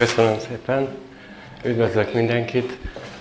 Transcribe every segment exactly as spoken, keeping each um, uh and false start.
Köszönöm szépen, üdvözlök mindenkit.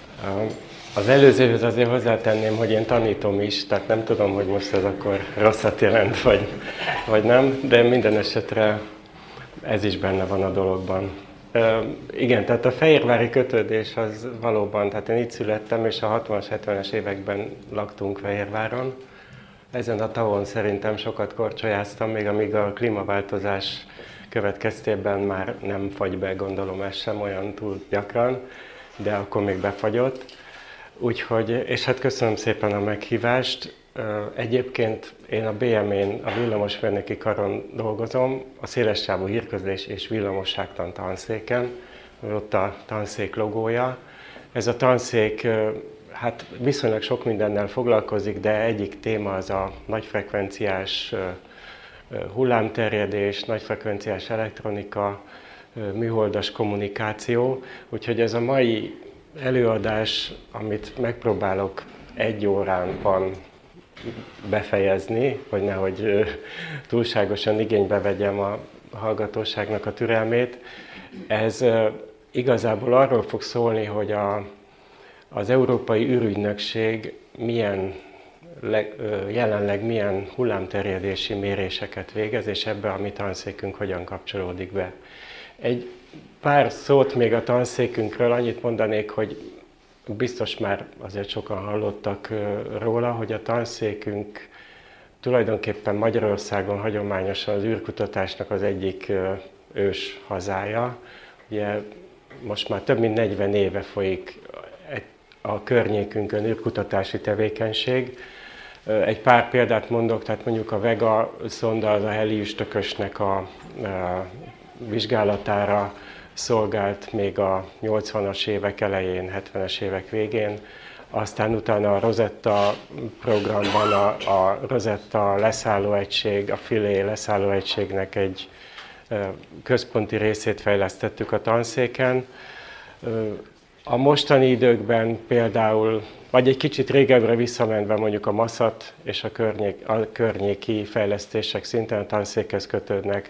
Az előzőhöz azért hozzátenném, hogy én tanítom is, tehát nem tudom, hogy most ez akkor rosszat jelent, vagy, vagy nem, de minden esetre ez is benne van a dologban. Igen, tehát a fehérvári kötődés az valóban, tehát én itt születtem, és a hatvanas, hetvenes években laktunk Fehérváron. Ezen a tavon szerintem sokat korcsolyáztam, még amíg a klímaváltozás következtében már nem fagy be, gondolom ez sem olyan túl gyakran, de akkor még befagyott. Úgyhogy, és hát köszönöm szépen a meghívást. Egyébként én a bé em én, a villamosmérnöki karon dolgozom, a szélessávú hírközlés és villamosságtan tanszéken, ott a tanszék logója. Ez a tanszék hát viszonylag sok mindennel foglalkozik, de egyik téma az a nagyfrekvenciás hullámterjedés, nagyfrekvenciás elektronika, műholdas kommunikáció. Úgyhogy ez a mai előadás, amit megpróbálok egy órában befejezni, hogy nehogy túlságosan igénybe vegyem a hallgatóságnak a türelmét, ez igazából arról fog szólni, hogy a, az Európai űrügynökség milyen jelenleg milyen hullámterjedési méréseket végez, és ebbe a mi tanszékünk hogyan kapcsolódik be. Egy pár szót még a tanszékünkről, annyit mondanék, hogy biztos már azért sokan hallottak róla, hogy a tanszékünk tulajdonképpen Magyarországon hagyományosan az űrkutatásnak az egyik ős hazája. Ugye most már több mint negyven éve folyik a környékünkön űrkutatási tevékenység. Egy pár példát mondok, tehát mondjuk a Vega szonda az a heliüstökösnek a, a vizsgálatára szolgált még a nyolcvanas évek elején, hetvenes évek végén. Aztán utána a Rosetta programban a, a Rosetta leszállóegység, a Philae leszállóegységnek egy központi részét fejlesztettük a tanszéken. A mostani időkben például, vagy egy kicsit régebbre visszamenve mondjuk a MASZAT és a, környék, a környéki fejlesztések szintén a tanszékhez kötődnek.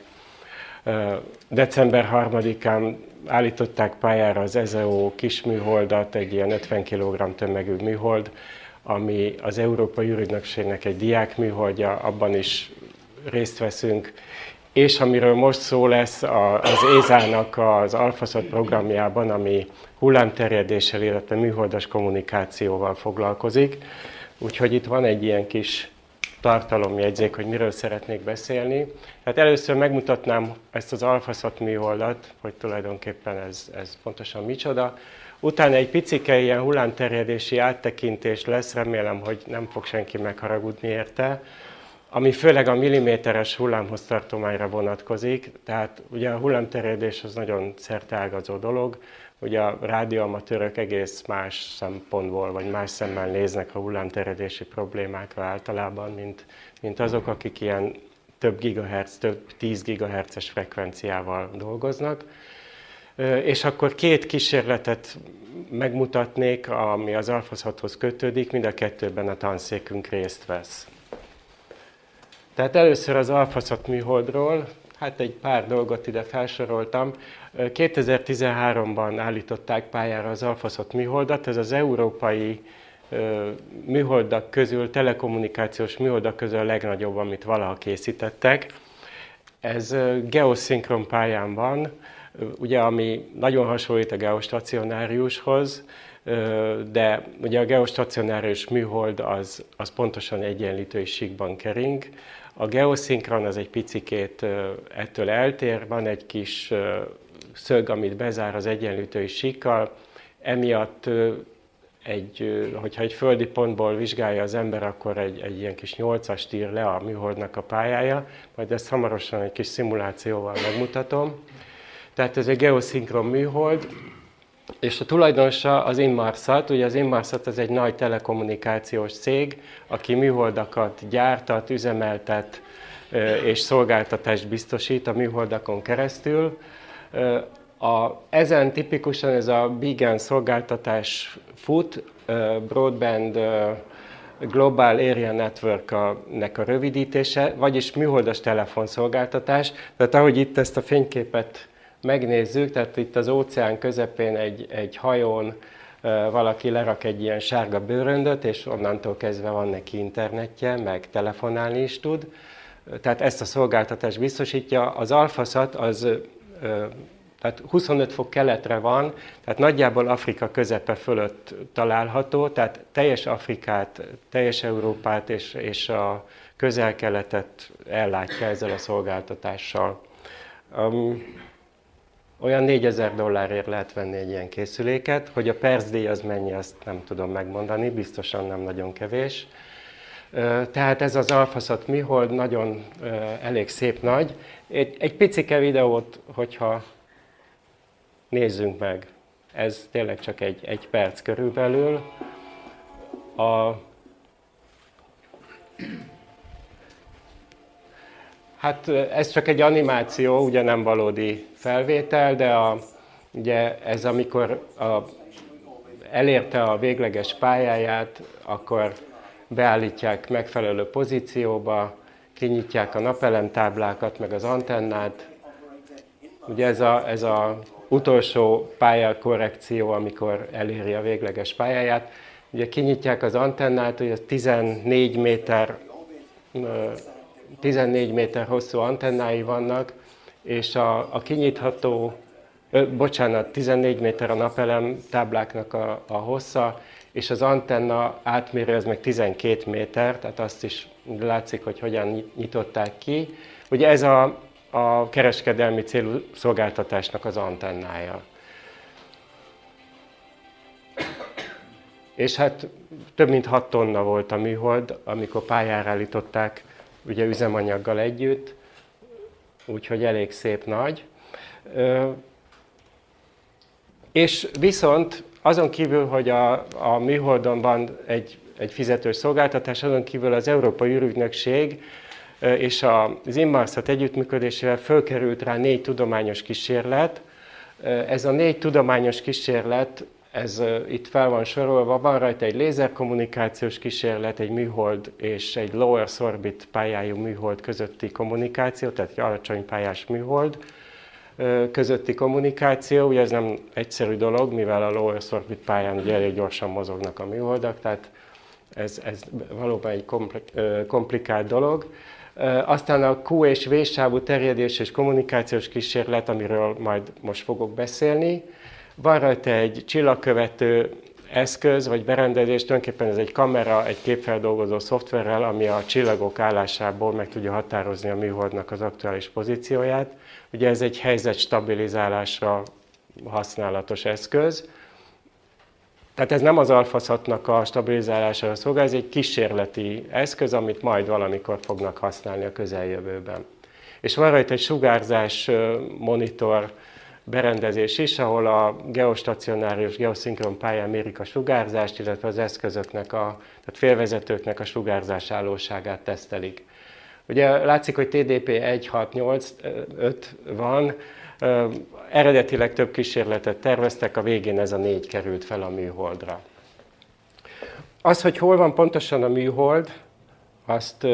december harmadikán állították pályára az e zé o kisműholdat, egy ilyen ötven kilogramm tömegű műhold, ami az Európai űrügynökségnek egy diákműholdja, abban is részt veszünk. És amiről most szó lesz, az é zé á-nak az AlphaSat programjában, ami hullámterjedéssel, illetve műholdas kommunikációval foglalkozik. Úgyhogy itt van egy ilyen kis tartalomjegyzék, hogy miről szeretnék beszélni. Hát először megmutatnám ezt az AlphaSat műholdat, hogy tulajdonképpen ez, ez pontosan micsoda. Utána egy picike ilyen hullámterjedési áttekintés lesz, remélem, hogy nem fog senki megharagudni érte, ami főleg a milliméteres hullámhoztartományra vonatkozik. Tehát ugye a hullámterjedés az nagyon szerteágazó dolog, ugye a rádióamatőrök egész más szempontból, vagy más szemmel néznek a hullámterjedési problémákra általában, mint, mint azok, akik ilyen több gigahertz, több tíz gigahertzes frekvenciával dolgoznak. És akkor két kísérletet megmutatnék, ami az AlphaSathoz kötődik, mind a kettőben a tanszékünk részt vesz. Tehát először az AlphaSat műholdról, hát egy pár dolgot ide felsoroltam. kétezer-tizenháromban állították pályára az AlphaSat műholdat, ez az európai műholdak közül, telekommunikációs műholdak közül a legnagyobb, amit valaha készítettek. Ez geoszinkron pályán van, ugye, ami nagyon hasonlít a geostacionáriushoz, de ugye a geostacionárius műhold az, az pontosan egyenlítői síkban kering. A geoszinkron az egy picikét ettől eltér, van egy kis szög, amit bezár az egyenlítői síkkal, emiatt egy, hogyha egy földi pontból vizsgálja az ember, akkor egy, egy ilyen kis nyolcast ír le a műholdnak a pályája, majd ezt hamarosan egy kis szimulációval megmutatom. Tehát ez egy geoszinkron műhold, és a tulajdonosa az Inmarsat. Ugye az Inmarsat az egy nagy telekommunikációs cég, aki műholdakat gyártat, üzemeltet és szolgáltatást biztosít a műholdakon keresztül. A, ezen tipikusan ez a BeaGaN szolgáltatás fut, Broadband Global Area Network-nek a rövidítése, vagyis műholdas telefonszolgáltatás. Tehát ahogy itt ezt a fényképet megnézzük, tehát itt az óceán közepén egy, egy hajón valaki lerak egy ilyen sárga bőröndöt, és onnantól kezdve van neki internetje, meg telefonálni is tud. Tehát ezt a szolgáltatást biztosítja. Az Alfasat az tehát huszonöt fok keletre van, tehát nagyjából Afrika közepe fölött található, tehát teljes Afrikát, teljes Európát és, és a közel-keletet ellátja ezzel a szolgáltatással. Um, olyan négyezer dollárért lehet venni egy ilyen készüléket, hogy a percdíj az mennyi, azt nem tudom megmondani, biztosan nem nagyon kevés. Tehát ez az Alfasat műhold nagyon elég szép nagy. Egy, egy picike videót, hogyha nézzünk meg. Ez tényleg csak egy, egy perc körülbelül. A, hát ez csak egy animáció, ugye nem valódi felvétel, de a, ugye ez amikor a, elérte a végleges pályáját, akkor beállítják megfelelő pozícióba, kinyitják a napelemtáblákat, meg az antennát. Ugye ez a, ez a utolsó pályakorrekció, amikor eléri a végleges pályáját. Ugye kinyitják az antennát, hogy az tizennégy méter, tizennégy méter hosszú antennái vannak, és a, a kinyitható, ö, bocsánat, tizennégy méter a napelem tábláknak a, a hossza, és az antenna átmérő az meg tizenkét méter, tehát azt is látszik, hogy hogyan nyitották ki. Ugye ez a, a kereskedelmi célú szolgáltatásnak az antennája. És hát több mint hat tonna volt a műhold, amikor pályára állították, ugye üzemanyaggal együtt, úgyhogy elég szép nagy. És viszont azon kívül, hogy a, a műholdon van egy, egy fizetős szolgáltatás, azon kívül az Európai űrügynökség és az Inmarsat együttműködésével fölkerült rá négy tudományos kísérlet. Ez a négy tudományos kísérlet, ez itt fel van sorolva, van rajta egy lézerkommunikációs kísérlet, egy műhold és egy low Earth orbit pályájú műhold közötti kommunikáció, tehát egy alacsony pályás műhold közötti kommunikáció. Ugye ez nem egyszerű dolog, mivel a low Earth orbit pályán ugye elég gyorsan mozognak a műholdak, tehát ez, ez valóban egy komplikált dolog. Aztán a Q és V-sávú terjedés és kommunikációs kísérlet, amiről majd most fogok beszélni. Van rajta egy csillagkövető eszköz, vagy berendezés, tulajdonképpen ez egy kamera, egy képfeldolgozó szoftverrel, ami a csillagok állásából meg tudja határozni a műholdnak az aktuális pozícióját. Ugye ez egy helyzet stabilizálásra használatos eszköz. Tehát ez nem az Alfasatnak a stabilizálására szolgál, ez egy kísérleti eszköz, amit majd valamikor fognak használni a közeljövőben. És van rajta egy sugárzás monitor berendezés is, ahol a geostacionárius, geoszinkron pályán mérik a sugárzást, illetve az eszközöknek, a, tehát félvezetőknek a sugárzás állóságát tesztelik. Ugye látszik, hogy T D P egy hat nyolc öt van, eredetileg több kísérletet terveztek, a végén ez a négy került fel a műholdra. Az, hogy hol van pontosan a műhold, azt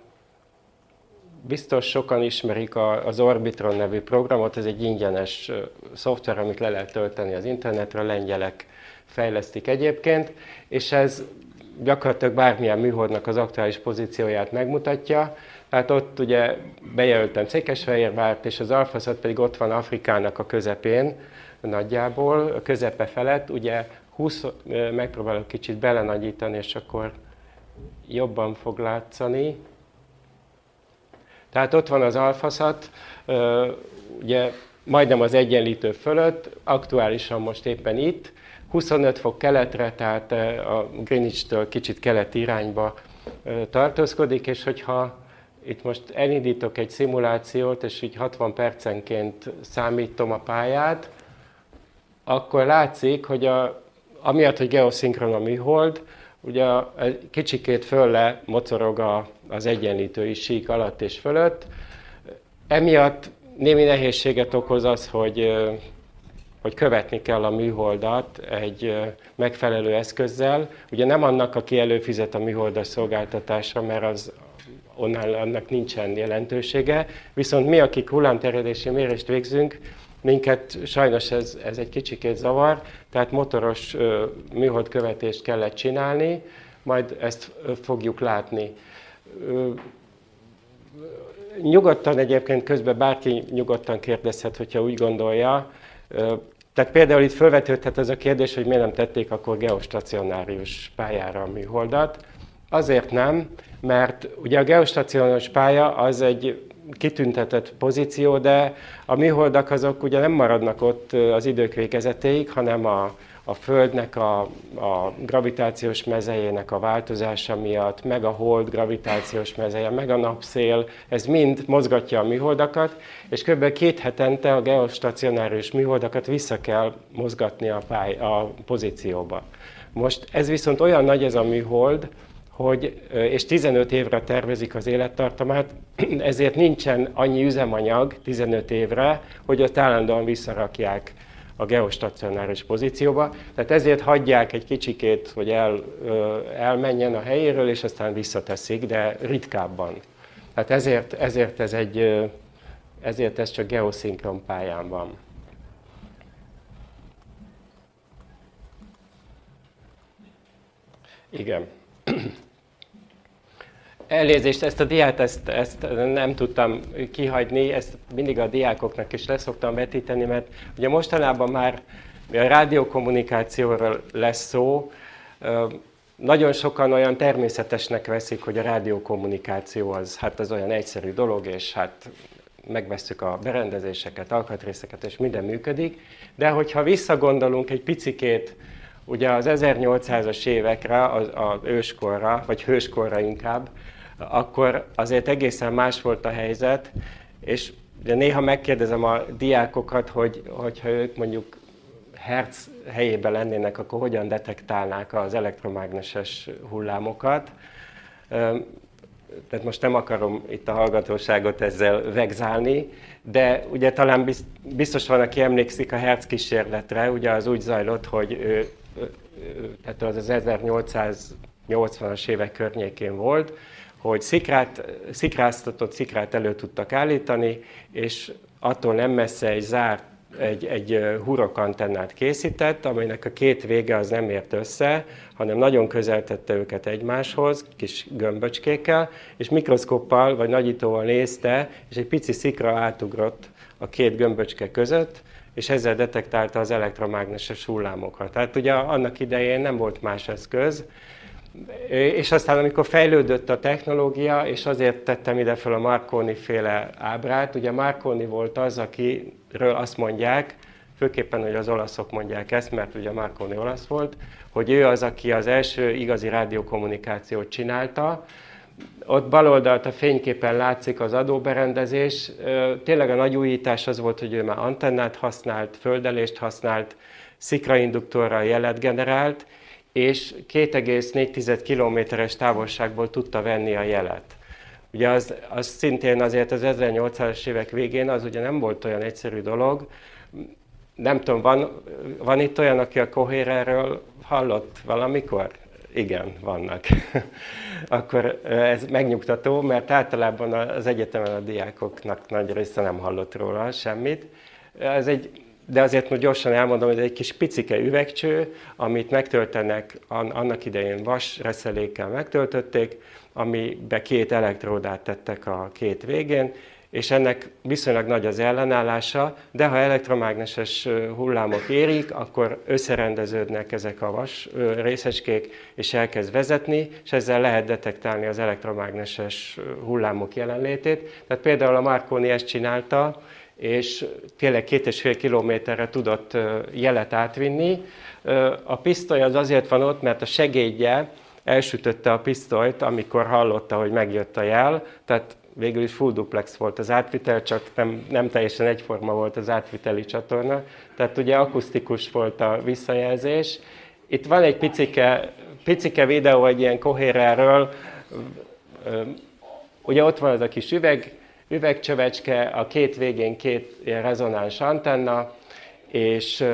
biztos sokan ismerik az Orbitron nevű programot, ez egy ingyenes szoftver, amit le lehet tölteni az internetre, a lengyelek fejlesztik egyébként, és ez gyakorlatilag bármilyen műholdnak az aktuális pozícióját megmutatja. Tehát ott ugye bejelöltem Székesfehérvárt, és az Alfasat pedig ott van Afrikának a közepén, nagyjából, a közepe felett. Ugye húsz, megpróbálok kicsit belenagyítani, és akkor jobban fog látszani. Tehát ott van az Alfasat, ugye majdnem az egyenlítő fölött, aktuálisan most éppen itt, huszonöt fok keletre, tehát a Greenwich-től kicsit keleti irányba tartózkodik, és hogyha itt most elindítok egy szimulációt, és így hatvan percenként számítom a pályát, akkor látszik, hogy a, amiatt, hogy geoszinkron a műhold, ugye a, a kicsikét fölle mocorog a, az egyenlítői sík alatt és fölött. Emiatt némi nehézséget okoz az, hogy, hogy követni kell a műholdat egy megfelelő eszközzel. Ugye nem annak, aki előfizet a műholdas szolgáltatásra, mert az onnan annak nincsen jelentősége, viszont mi, akik hullámterjedési mérést végzünk, Minket sajnos ez, ez egy kicsikét zavar, tehát motoros műholdkövetést kellett csinálni, majd ezt fogjuk látni. Nyugodtan egyébként közben bárki nyugodtan kérdezhet, hogyha úgy gondolja. Tehát például itt felvetődhet ez a kérdés, hogy miért nem tették akkor geostacionárius pályára a műholdat. Azért nem, mert ugye a geostacionárius pálya az egy kitüntetett pozíció, de a műholdak azok ugye nem maradnak ott az idők végezetéig, hanem a, a Földnek a, a gravitációs mezejének a változása miatt, meg a hold gravitációs mezeje, meg a napszél, ez mind mozgatja a műholdakat, és kb. két hetente a geostacionárius műholdakat vissza kell mozgatni a, pály, a pozícióba. Most ez viszont olyan nagy ez a műhold, hogy, és tizenöt évre tervezik az élettartamát, ezért nincsen annyi üzemanyag tizenöt évre, hogy ott állandóan visszarakják a geostacionáris pozícióba. Tehát ezért hagyják egy kicsikét, hogy el, elmenjen a helyéről, és aztán visszateszik, de ritkábban. Tehát ezért, ezért, ez, egy, ezért ez csak geoszinkron pályán van. Igen. Elnézést, ezt a diát ezt, ezt nem tudtam kihagyni, ezt mindig a diákoknak is leszoktam vetíteni, mert ugye mostanában már a rádiókommunikációról lesz szó, nagyon sokan olyan természetesnek veszik, hogy a rádiókommunikáció az, hát az olyan egyszerű dolog, és hát megvesszük a berendezéseket, alkatrészeket, és minden működik, de hogyha visszagondolunk egy picikét, ugye az ezernyolcszázas évekre, az, az őskorra, vagy hőskorra inkább, akkor azért egészen más volt a helyzet, és néha megkérdezem a diákokat, hogy hogyha ők mondjuk hertz helyében lennének, akkor hogyan detektálnák az elektromágneses hullámokat. Tehát most nem akarom itt a hallgatóságot ezzel vegzálni, de ugye talán biztos van, aki emlékszik a Hertz kísérletre, ugye az úgy zajlott, hogy ő, tehát az az ezernyolcszáznyolcvanas évek környékén volt, hogy szikrát, szikráztatott szikrát elő tudtak állítani, és attól nem messze egy zárt, egy, egy hurokantennát készített, amelynek a két vége az nem ért össze, hanem nagyon közel tette őket egymáshoz, kis gömböcskékkel, és mikroszkoppal vagy nagyítóval nézte, és egy pici szikra átugrott a két gömböcske között, és ezzel detektálta az elektromágneses hullámokat. Tehát ugye annak idején nem volt más eszköz, és aztán amikor fejlődött a technológia, és azért tettem ide fel a Marconi féle ábrát, ugye Marconi volt az, akiről azt mondják, főképpen, hogy az olaszok mondják ezt, mert ugye Marconi olasz volt, hogy ő az, aki az első igazi rádiókommunikációt csinálta. Ott bal oldalt a fényképen látszik az adóberendezés. Tényleg a nagy újítás az volt, hogy ő már antennát használt, földelést használt, szikrainduktorral jelet generált, és két egész négy kilométeres távolságból tudta venni a jelet. Ugye az, az szintén azért az ezernyolcszázas évek végén az ugye nem volt olyan egyszerű dolog. Nem tudom, van, van itt olyan, aki a Cohererről hallott valamikor? Igen, vannak. Akkor ez megnyugtató, mert általában az egyetemen a diákoknak nagy része nem hallott róla semmit. Ez egy, de azért most gyorsan elmondom, hogy ez egy kis picike üvegcső, amit megtöltenek, annak idején vasreszelékkel megtöltötték, amibe két elektródát tettek a két végén, és ennek viszonylag nagy az ellenállása, de ha elektromágneses hullámok érik, akkor összerendeződnek ezek a vas részecskék, és elkezd vezetni, és ezzel lehet detektálni az elektromágneses hullámok jelenlétét. Tehát például a Marconi ezt csinálta, és tényleg két és fél kilométerre tudott jelet átvinni. A pisztoly az azért van ott, mert a segédje elsütötte a pisztolyt, amikor hallotta, hogy megjött a jel, tehát végül is full duplex volt az átvitel, csak nem, nem teljesen egyforma volt az átviteli csatorna. Tehát ugye akusztikus volt a visszajelzés. Itt van egy picike, picike videó egy ilyen Cohererről. Ugye ott van az a kis üveg, üvegcsövecske, a két végén két ilyen rezonáns antenna, és,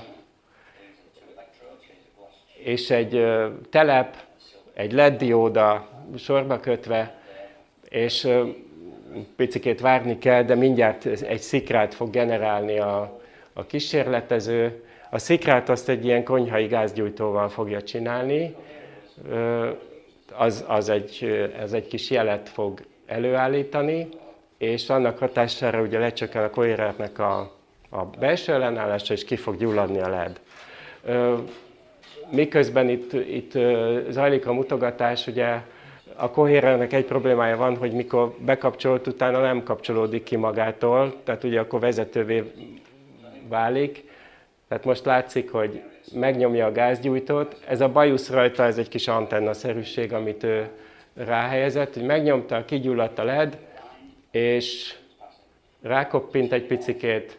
és egy telep, egy el é dé dióda sorba kötve, és picikét várni kell, de mindjárt egy szikrát fog generálni a, a kísérletező. A szikrát azt egy ilyen konyhai gázgyújtóval fogja csinálni, az, az, egy, az egy kis jelet fog előállítani, és annak hatására ugye lecsökken a coherentnek a, a belső ellenállása, és ki fog gyulladni a led. Miközben itt, itt zajlik a mutogatás, ugye a coherentnek egy problémája van, hogy mikor bekapcsolt, utána nem kapcsolódik ki magától, tehát ugye akkor vezetővé válik. Tehát most látszik, hogy megnyomja a gázgyújtót. Ez a bajusz rajta, ez egy kis antennaszerűség, amit ő ráhelyezett, hogy megnyomta, kigyulladt a led, és rákoppint egy picikét,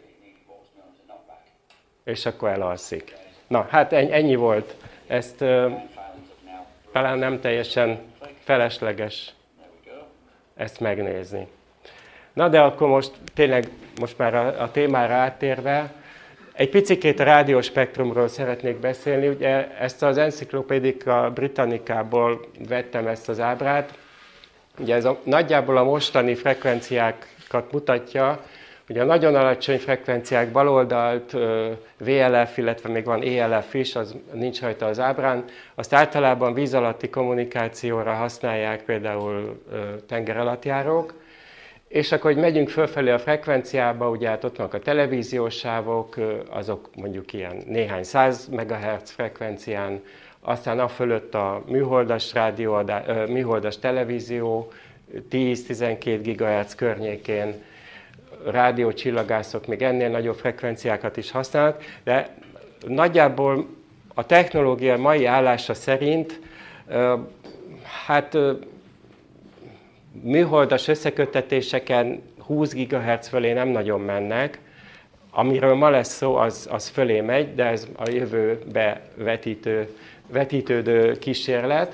és akkor elalszik. Na, hát ennyi volt. Ezt uh, talán nem teljesen felesleges ezt megnézni. Na, de akkor most tényleg, most már a, a témára áttérve, egy picikét a rádióspektrumról szeretnék beszélni. Ugye ezt az Encyclopædica Britannicából vettem ezt az ábrát. Ugye ez a, nagyjából a mostani frekvenciákat mutatja. Ugye a nagyon alacsony frekvenciák baloldalt, vé el ef, illetve még van é el ef is, az nincs rajta az ábrán. Azt általában víz alatti kommunikációra használják például tengeralattjárók. És akkor, hogy megyünk fölfelé a frekvenciába, ugye hát ott vannak a televíziós sávok, azok mondjuk ilyen néhány száz megahertz frekvencián, aztán a fölött a műholdas, rádióadás, műholdas televízió, tíz-tizenkét gigahertz környékén, rádiócsillagászok még ennél nagyobb frekvenciákat is használnak, de nagyjából a technológia mai állása szerint hát műholdas összeköttetéseken húsz gigahertz fölé nem nagyon mennek. Amiről ma lesz szó, az, az fölé megy, de ez a jövőbe vetítő, vetítődő kísérlet.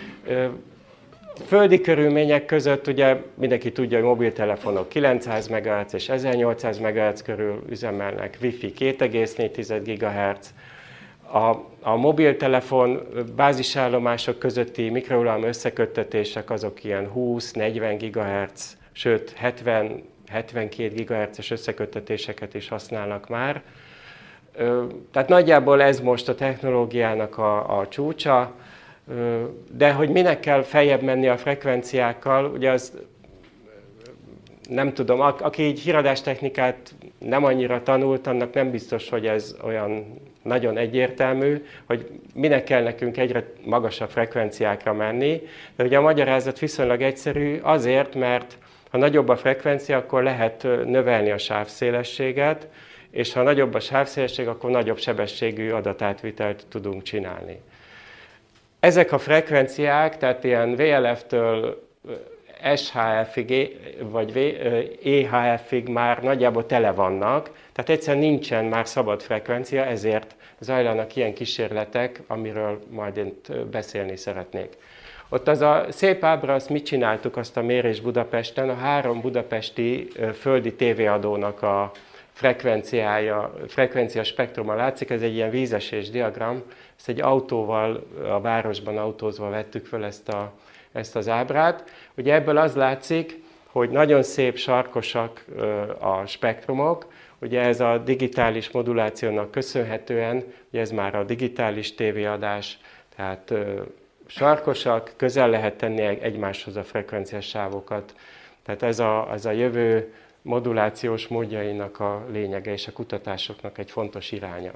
Földi körülmények között ugye mindenki tudja, hogy mobiltelefonok kilencszáz megahertz és ezernyolcszáz megahertz körül üzemelnek, Wi-Fi két egész négy gigahertz. A, a mobiltelefon bázisállomások közötti mikrohullámú összeköttetések azok ilyen húsz-negyven gigahertz, sőt hetven-hetvenkét gigahertzes összeköttetéseket is használnak már. Tehát nagyjából ez most a technológiának a, a csúcsa, de hogy minek kell feljebb menni a frekvenciákkal, ugye az nem tudom, aki így híradástechnikát nem annyira tanult, annak nem biztos, hogy ez olyan nagyon egyértelmű, hogy minek kell nekünk egyre magasabb frekvenciákra menni. De ugye a magyarázat viszonylag egyszerű azért, mert ha nagyobb a frekvencia, akkor lehet növelni a sávszélességet, és ha nagyobb a sávszélesség, akkor nagyobb sebességű adatátvitelt tudunk csinálni. Ezek a frekvenciák, tehát ilyen vé el ef-től es há ef-ig, vagy é há ef-ig már nagyjából tele vannak, tehát egyszerűen nincsen már szabad frekvencia, ezért zajlanak ilyen kísérletek, amiről majd én beszélni szeretnék. Ott az a szép ábra, azt mit csináltuk, azt a mérés Budapesten, a három budapesti földi tévéadónak a frekvenciája, frekvencia spektruma látszik, ez egy ilyen vízesés diagram, ezt egy autóval, a városban autózva vettük föl ezt, a, ezt az ábrát. Ugye ebből az látszik, hogy nagyon szép sarkosak a spektrumok, ugye ez a digitális modulációnak köszönhetően, ugye ez már a digitális tévéadás, tehát sarkosak, közel lehet tenni egymáshoz a frekvenciás sávokat. Tehát ez a, ez a jövő modulációs módjainak a lényege és a kutatásoknak egy fontos iránya.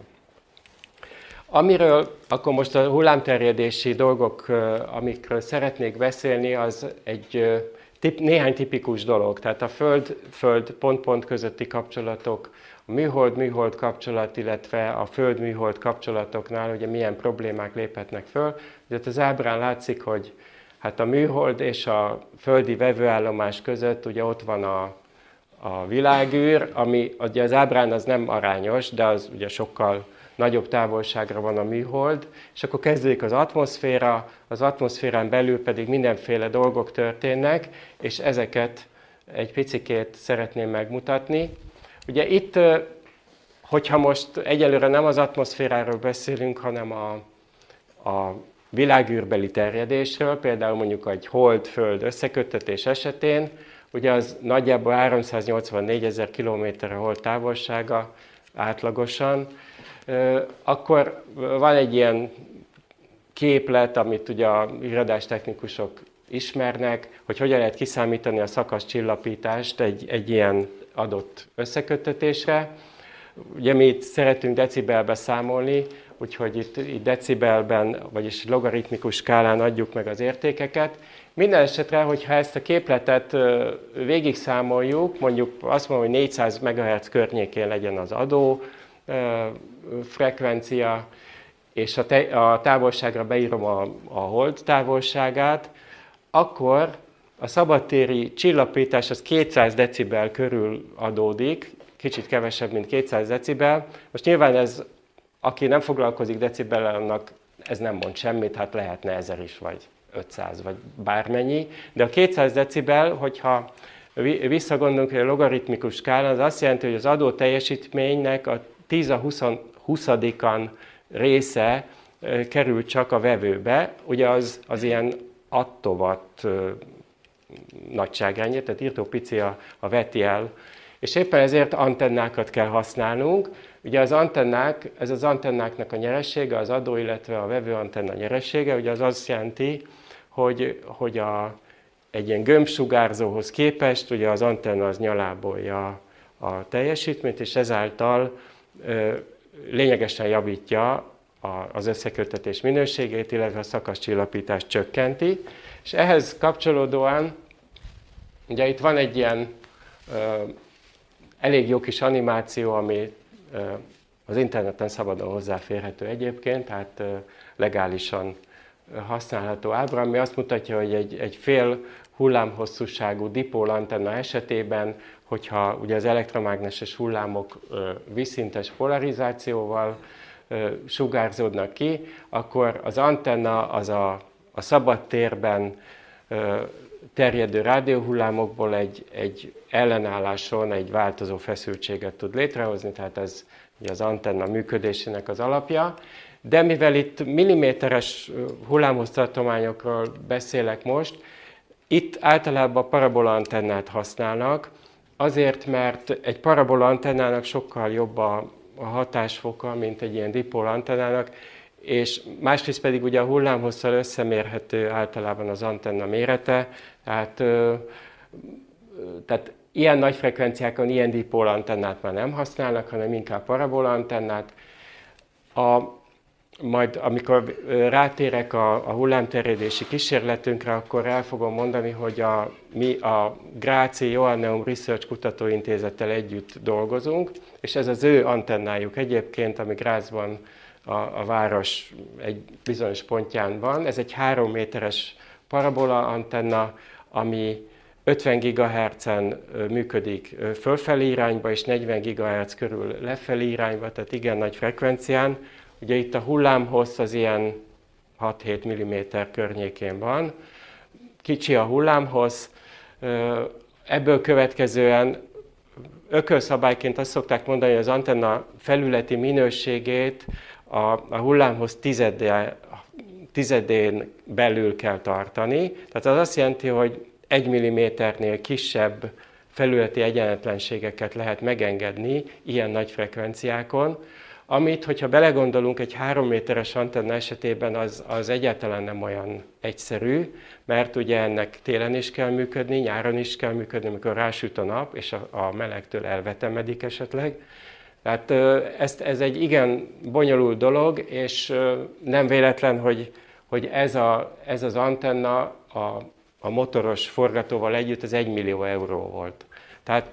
Amiről akkor most a hullámterjedési dolgok, amikről szeretnék beszélni, az egy tip, néhány tipikus dolog. Tehát a Föld-Föld pont-pont közötti kapcsolatok, a műhold-műhold kapcsolat, illetve a Föld-műhold kapcsolatoknál ugye milyen problémák léphetnek föl. Ugye az ábrán látszik, hogy hát a műhold és a földi vevőállomás között ugye ott van a, a világűr, ami ugye az ábrán az nem arányos, de az ugye sokkal nagyobb távolságra van a műhold, és akkor kezdődik az atmoszféra, az atmoszférán belül pedig mindenféle dolgok történnek, és ezeket egy picikét szeretném megmutatni. Ugye itt, hogyha most egyelőre nem az atmoszféráról beszélünk, hanem a, a világűrbeli terjedésről, például mondjuk egy hold-föld összeköttetés esetén, ugye az nagyjából háromszáznyolcvannégy ezer kilométer a hold távolsága, átlagosan. Akkor van egy ilyen képlet, amit ugye a irodástechnikusok ismernek, hogy hogyan lehet kiszámítani a szakaszcsillapítást egy, egy ilyen adott összeköttetésre. Ugye mi itt szeretünk decibelbe számolni, úgyhogy itt, itt decibelben, vagyis logaritmikus skálán adjuk meg az értékeket. Minden esetre, hogyha ezt a képletet végig számoljuk, mondjuk azt mondom, hogy négyszáz megahertz környékén legyen az adó frekvencia, és a, te, a távolságra beírom a, a hold távolságát, akkor a szabadtéri csillapítás az kétszáz decibel körül adódik, kicsit kevesebb, mint kétszáz decibel. Most nyilván ez, aki nem foglalkozik decibellel, annak ez nem mond semmit, hát lehetne ezer is, vagy ötszáz, vagy bármennyi. De a kétszáz decibel, hogyha visszagondolunk, hogy a logaritmikus skálán, az azt jelenti, hogy az adó teljesítménynek a tíz a huszadikan része kerül csak a vevőbe, ugye az, az ilyen attovat nagyságányért, tehát írtó pici a, a vetjel, és éppen ezért antennákat kell használnunk. Ugye az antennák, ez az antennáknak a nyeressége, az adó, illetve a vevő antenna nyeressége, ugye az azt jelenti, hogy, hogy a, egy ilyen gömbsugárzóhoz képest ugye az antenna az nyalábolja a teljesítményt, és ezáltal ö, lényegesen javítja a, az összeköttetés minőségét, illetve a szakaszcsillapítást csökkenti. És ehhez kapcsolódóan, ugye itt van egy ilyen ö, elég jó kis animáció, ami ö, az interneten szabadon hozzáférhető egyébként, tehát ö, legálisan használható ábra, ami azt mutatja, hogy egy, egy fél hullámhosszúságú dipól antenna esetében, hogyha ugye az elektromágneses hullámok ö, vízszintes polarizációval ö, sugárzódnak ki, akkor az antenna az a, a szabad térben ö, terjedő rádióhullámokból egy, egy ellenálláson egy változó feszültséget tud létrehozni, tehát ez ugye az antenna működésének az alapja. De mivel itt milliméteres hullámhossztartományokról beszélek most, itt általában parabola antennát használnak, azért, mert egy parabola antennának sokkal jobb a, a hatásfoka, mint egy ilyen dipól antennának, és másrészt pedig ugye a hullámhosszal összemérhető általában az antenna mérete, tehát, ö, tehát ilyen nagy frekvenciákon ilyen dipól antennát már nem használnak, hanem inkább parabola antennát. A, majd amikor rátérek a, a hullámterjedési kísérletünkre, akkor el fogom mondani, hogy a, mi a Gráci Joanneum Research Kutatóintézettel együtt dolgozunk, és ez az ő antennájuk egyébként, ami Grazban a, a város egy bizonyos pontján van. Ez egy három méteres parabola antenna, ami ötven gigahertzen működik fölfelé irányba, és negyven gigahertz körül lefelé irányba, tehát igen nagy frekvencián. Ugye itt a hullámhossz az ilyen hat-hét milliméter környékén van. Kicsi a hullámhossz, ebből következően ökölszabályként azt szokták mondani, hogy az antenna felületi minőségét a, a hullámhossz tizedé, tizedén belül kell tartani. Tehát az azt jelenti, hogy egy milliméternél kisebb felületi egyenletlenségeket lehet megengedni ilyen nagy frekvenciákon, amit, hogyha belegondolunk, egy három méteres antenna esetében az, az egyáltalán nem olyan egyszerű, mert ugye ennek télen is kell működni, nyáron is kell működni, amikor rásüt a nap, és a, a melegtől elvetemedik esetleg. Tehát ez, ez egy igen bonyolult dolog, és nem véletlen, hogy, hogy ez, a, ez az antenna a, a motoros forgatóval együtt az egy millió euró volt. Tehát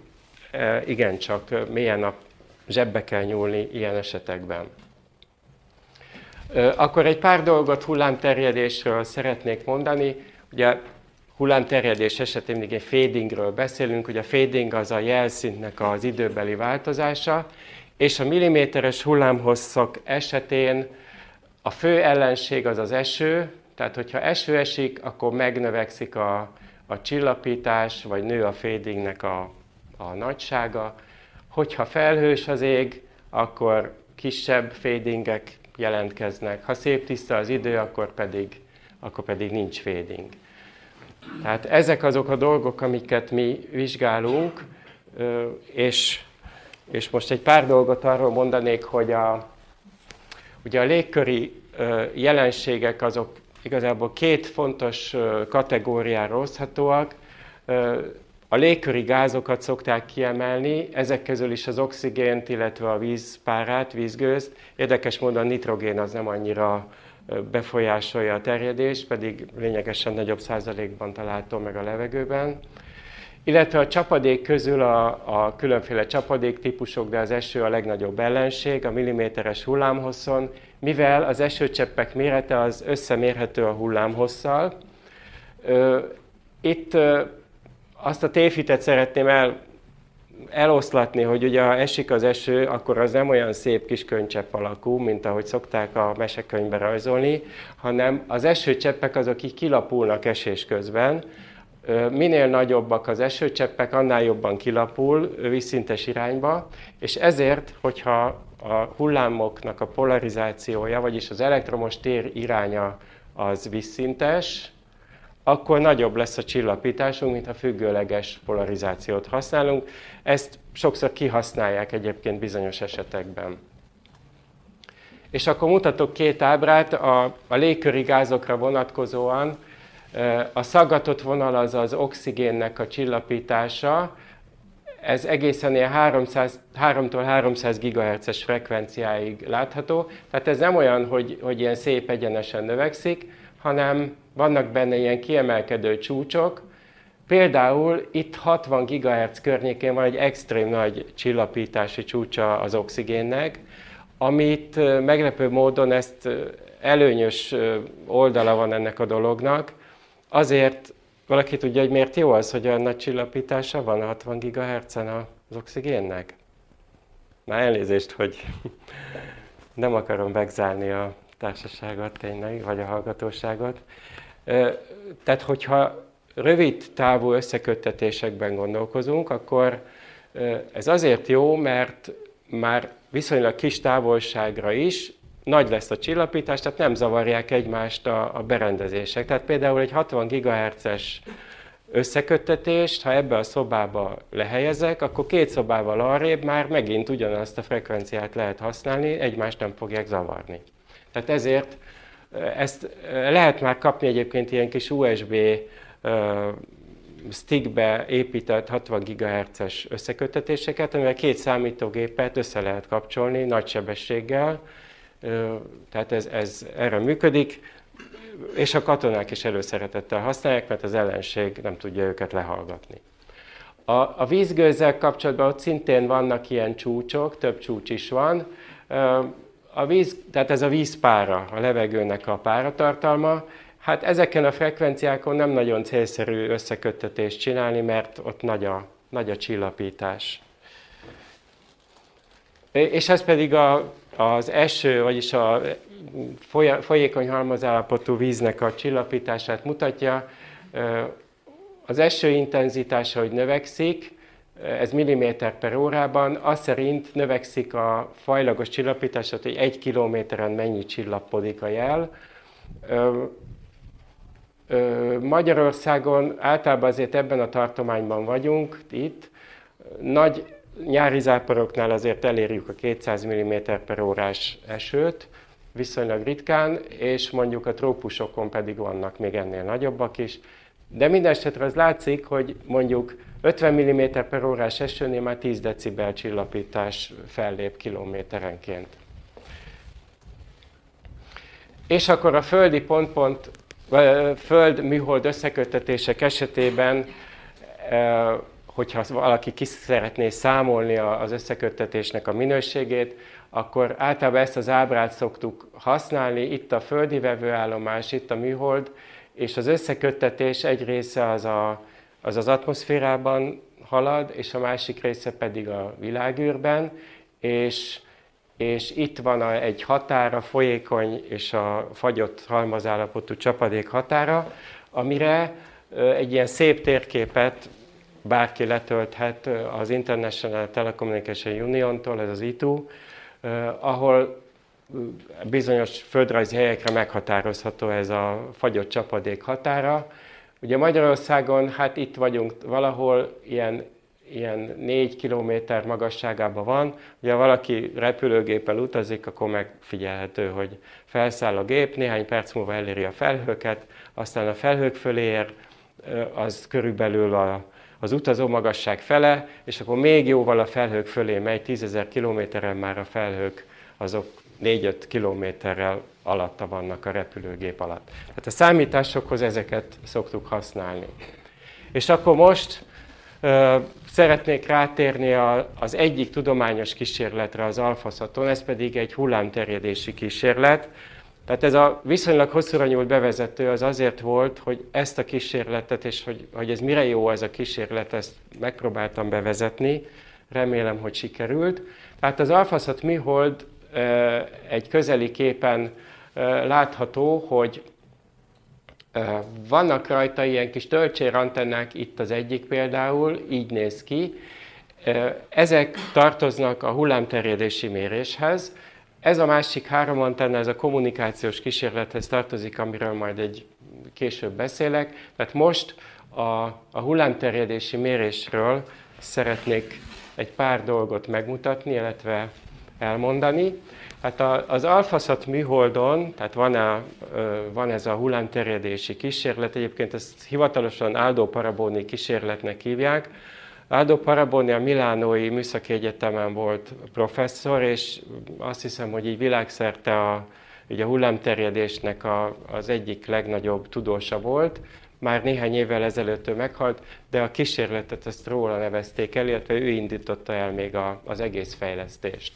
igencsak mélyen a zsebbe kell nyúlni ilyen esetekben. Akkor egy pár dolgot hullámterjedésről szeretnék mondani. Ugye hullámterjedés esetén mindig egy fadingről beszélünk, ugye a fading az a jelszintnek az időbeli változása, és a milliméteres hullámhosszok esetén a fő ellenség az az eső, tehát hogyha eső esik, akkor megnövekszik a, a csillapítás, vagy nő a fadingnek a, a nagysága. Hogyha felhős az ég, akkor kisebb fadingek jelentkeznek. Ha szép tiszta az idő, akkor pedig, akkor pedig nincs fading. Tehát ezek azok a dolgok, amiket mi vizsgálunk, és És most egy pár dolgot arról mondanék, hogy a, ugye a légköri jelenségek azok igazából két fontos kategóriára oszthatóak. A légköri gázokat szokták kiemelni, ezek közül is az oxigént, illetve a vízpárát, vízgőzt. Érdekes módon a nitrogén az nem annyira befolyásolja a terjedést, pedig lényegesen nagyobb százalékban található meg a levegőben. Illetve a csapadék közül a, a különféle csapadéktípusok, de az eső a legnagyobb ellenség, a milliméteres hullámhosszon, mivel az esőcseppek mérete az összemérhető a hullámhosszal. Itt azt a tévhitet szeretném el, eloszlatni, hogy ugye ha esik az eső, akkor az nem olyan szép kis könycsepp alakú, mint ahogy szokták a mesekönyvbe rajzolni, hanem az esőcseppek azok így kilapulnak esés közben. Minél nagyobbak az esőcseppek, annál jobban kilapul vízszintes irányba, és ezért, hogyha a hullámoknak a polarizációja, vagyis az elektromos tér iránya az vízszintes, akkor nagyobb lesz a csillapításunk, mint ha függőleges polarizációt használunk. Ezt sokszor kihasználják egyébként bizonyos esetekben. És akkor mutatok két ábrát a, a légköri gázokra vonatkozóan. A szaggatott vonal az az oxigénnek a csillapítása. Ez egészen ilyen háromszáz, háromtól háromszáz gigahertzes frekvenciáig látható. Tehát ez nem olyan, hogy, hogy ilyen szép egyenesen növekszik, hanem vannak benne ilyen kiemelkedő csúcsok. Például itt hatvan gigahertz környékén van egy extrém nagy csillapítási csúcsa az oxigénnek, amit meglepő módon ezt előnyös oldala van ennek a dolognak. Azért valaki tudja, hogy miért jó az, hogy olyan nagy csillapítása van hatvan gigahertzen az oxigénnek? Már elnézést, hogy nem akarom begzálni a társaságot tényleg, vagy a hallgatóságot. Tehát, hogyha rövid távú összeköttetésekben gondolkozunk, akkor ez azért jó, mert már viszonylag kis távolságra is nagy lesz a csillapítás, tehát nem zavarják egymást a, a berendezések. Tehát például egy hatvan gigahertzes összeköttetést, ha ebbe a szobába lehelyezek, akkor két szobával arrébb már megint ugyanazt a frekvenciát lehet használni, egymást nem fogják zavarni. Tehát ezért ezt lehet már kapni egyébként ilyen kis u es bé stickbe épített hatvan gigahertzes összeköttetéseket, amivel két számítógépet össze lehet kapcsolni nagy sebességgel, tehát ez, ez erre működik, és a katonák is előszeretettel használják, mert az ellenség nem tudja őket lehallgatni. A, a vízgőzzel kapcsolatban ott szintén vannak ilyen csúcsok, több csúcs is van. A víz, tehát ez a vízpára, a levegőnek a páratartalma, hát ezeken a frekvenciákon nem nagyon célszerű összeköttetést csinálni, mert ott nagy a, nagy a csillapítás. És ez pedig a, az eső, vagyis a folyékony halmazállapotú víznek a csillapítását mutatja. Az eső intenzitása, hogy növekszik, ez milliméter per órában, az szerint növekszik a fajlagos csillapítás, hogy egy kilométeren mennyi csillapodik a jel. Magyarországon általában azért ebben a tartományban vagyunk, itt. Nagy nyári záporoknál azért elérjük a kétszáz milliméter per órás esőt, viszonylag ritkán, és mondjuk a trópusokon pedig vannak még ennél nagyobbak is. De minden esetre az látszik, hogy mondjuk ötven milliméter per órás esőnél már tíz decibel csillapítás fellép kilométerenként. És akkor a földi pont-pont, föld-műhold összeköttetések esetében, hogyha valaki ki szeretné számolni az összeköttetésnek a minőségét, akkor általában ezt az ábrát szoktuk használni, itt a földi vevőállomás, itt a műhold, és az összeköttetés egy része az a, az, az atmoszférában halad, és a másik része pedig a világűrben, és, és itt van a, egy határa, folyékony és a fagyott halmazállapotú csapadék határa, amire egy ilyen szép térképet bárki letölthet az International Telecommunication Union-tól, ez az I T U, ahol bizonyos földrajzi helyekre meghatározható ez a fagyott csapadék határa. Ugye Magyarországon, hát itt vagyunk valahol ilyen ilyen négy kilométer magasságában van. Ugye ha valaki repülőgéppel utazik, akkor megfigyelhető, hogy felszáll a gép, néhány perc múlva eléri a felhőket, aztán a felhők fölé ér, az körülbelül a, az utazó magasság fele, és akkor még jóval a felhők fölé megy, tízezer kilométeren már a felhők azok négy-öt kilométerrel alatta vannak a repülőgép alatt. Tehát a számításokhoz ezeket szoktuk használni. És akkor most uh, szeretnék rátérni a, az egyik tudományos kísérletre az Alphasaton, ez pedig egy hullámterjedési kísérlet. Tehát ez a viszonylag hosszúra nyúlt bevezető az azért volt, hogy ezt a kísérletet, és hogy, hogy ez mire jó ez a kísérlet, ezt megpróbáltam bevezetni, remélem, hogy sikerült. Tehát az Alphasat műhold uh, egy közeli képen uh, látható, hogy vannak rajta ilyen kis töltsérantennák, itt az egyik például, így néz ki. Ezek tartoznak a hullámterjedési méréshez. Ez a másik három antenna, ez a kommunikációs kísérlethez tartozik, amiről majd egy később beszélek. Tehát most a, a hullámterjedési mérésről szeretnék egy pár dolgot megmutatni, illetve elmondani. Hát az Alphasat műholdon, tehát van, a, van ez a hullámterjedési kísérlet, egyébként ezt hivatalosan Aldo Paraboni kísérletnek hívják. Aldo Paraboni a Milánói Műszaki Egyetemen volt professzor, és azt hiszem, hogy így világszerte a, így a hullámterjedésnek a, az egyik legnagyobb tudósa volt. Már néhány évvel ezelőtt ő meghalt, de a kísérletet ezt róla nevezték el, illetve ő indította el még a, az egész fejlesztést.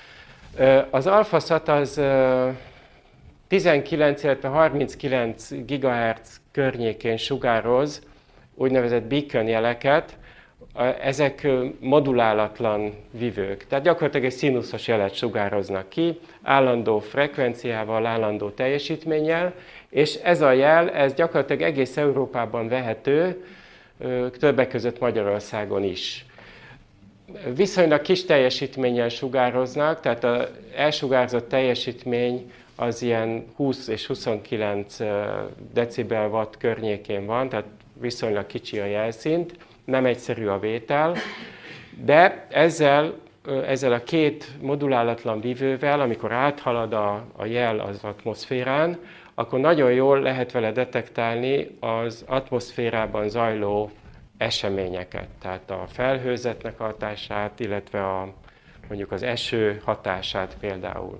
Az Alphasat az tizenkilenc, illetve harminckilenc gigahertz környékén sugároz úgynevezett beacon jeleket. Ezek modulálatlan vívők, tehát gyakorlatilag egy színuszos jelet sugároznak ki, állandó frekvenciával, állandó teljesítménnyel, és ez a jel, ez gyakorlatilag egész Európában vehető, többek között Magyarországon is. Viszonylag kis teljesítménnyel sugároznak, tehát az elsugárzott teljesítmény az ilyen húsz és huszonkilenc decibel watt környékén van, tehát viszonylag kicsi a jelszint, nem egyszerű a vétel, de ezzel, ezzel a két modulálatlan vívővel, amikor áthalad a, a jel az atmoszférán, akkor nagyon jól lehet vele detektálni az atmoszférában zajló eseményeket, tehát a felhőzetnek hatását, illetve a, mondjuk az eső hatását például.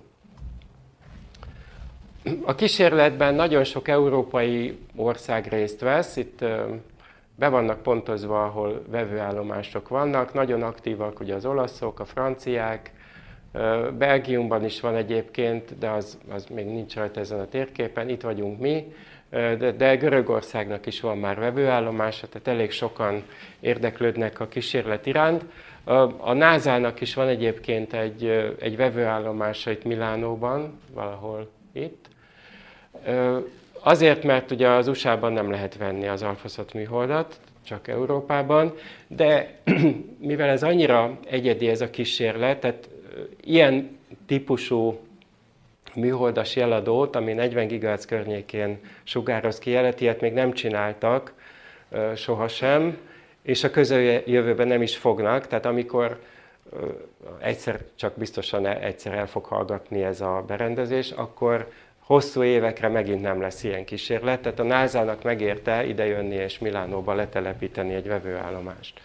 A kísérletben nagyon sok európai ország részt vesz, itt be vannak pontozva, ahol vevőállomások vannak, nagyon aktívak ugye az olaszok, a franciák, Belgiumban is van egyébként, de az, az még nincs rajta ezen a térképen, itt vagyunk mi, de, de Görögországnak is van már vevőállomása, tehát elég sokan érdeklődnek a kísérlet iránt. A nászának is van egyébként egy, egy vevőállomása itt Milánóban, valahol itt. Azért, mert ugye az u es á-ban nem lehet venni az Alphasat műholdat, csak Európában, de mivel ez annyira egyedi ez a kísérlet, tehát ilyen típusú műholdas jeladót, ami negyven gigahertz környékén sugároz ki jelet, ilyet még nem csináltak sohasem, és a közeljövőben nem is fognak, tehát amikor egyszer, csak biztosan egyszer el fog hallgatni ez a berendezés, akkor hosszú évekre megint nem lesz ilyen kísérlet, tehát a nászának megérte idejönni és Milánóba letelepíteni egy vevőállomást.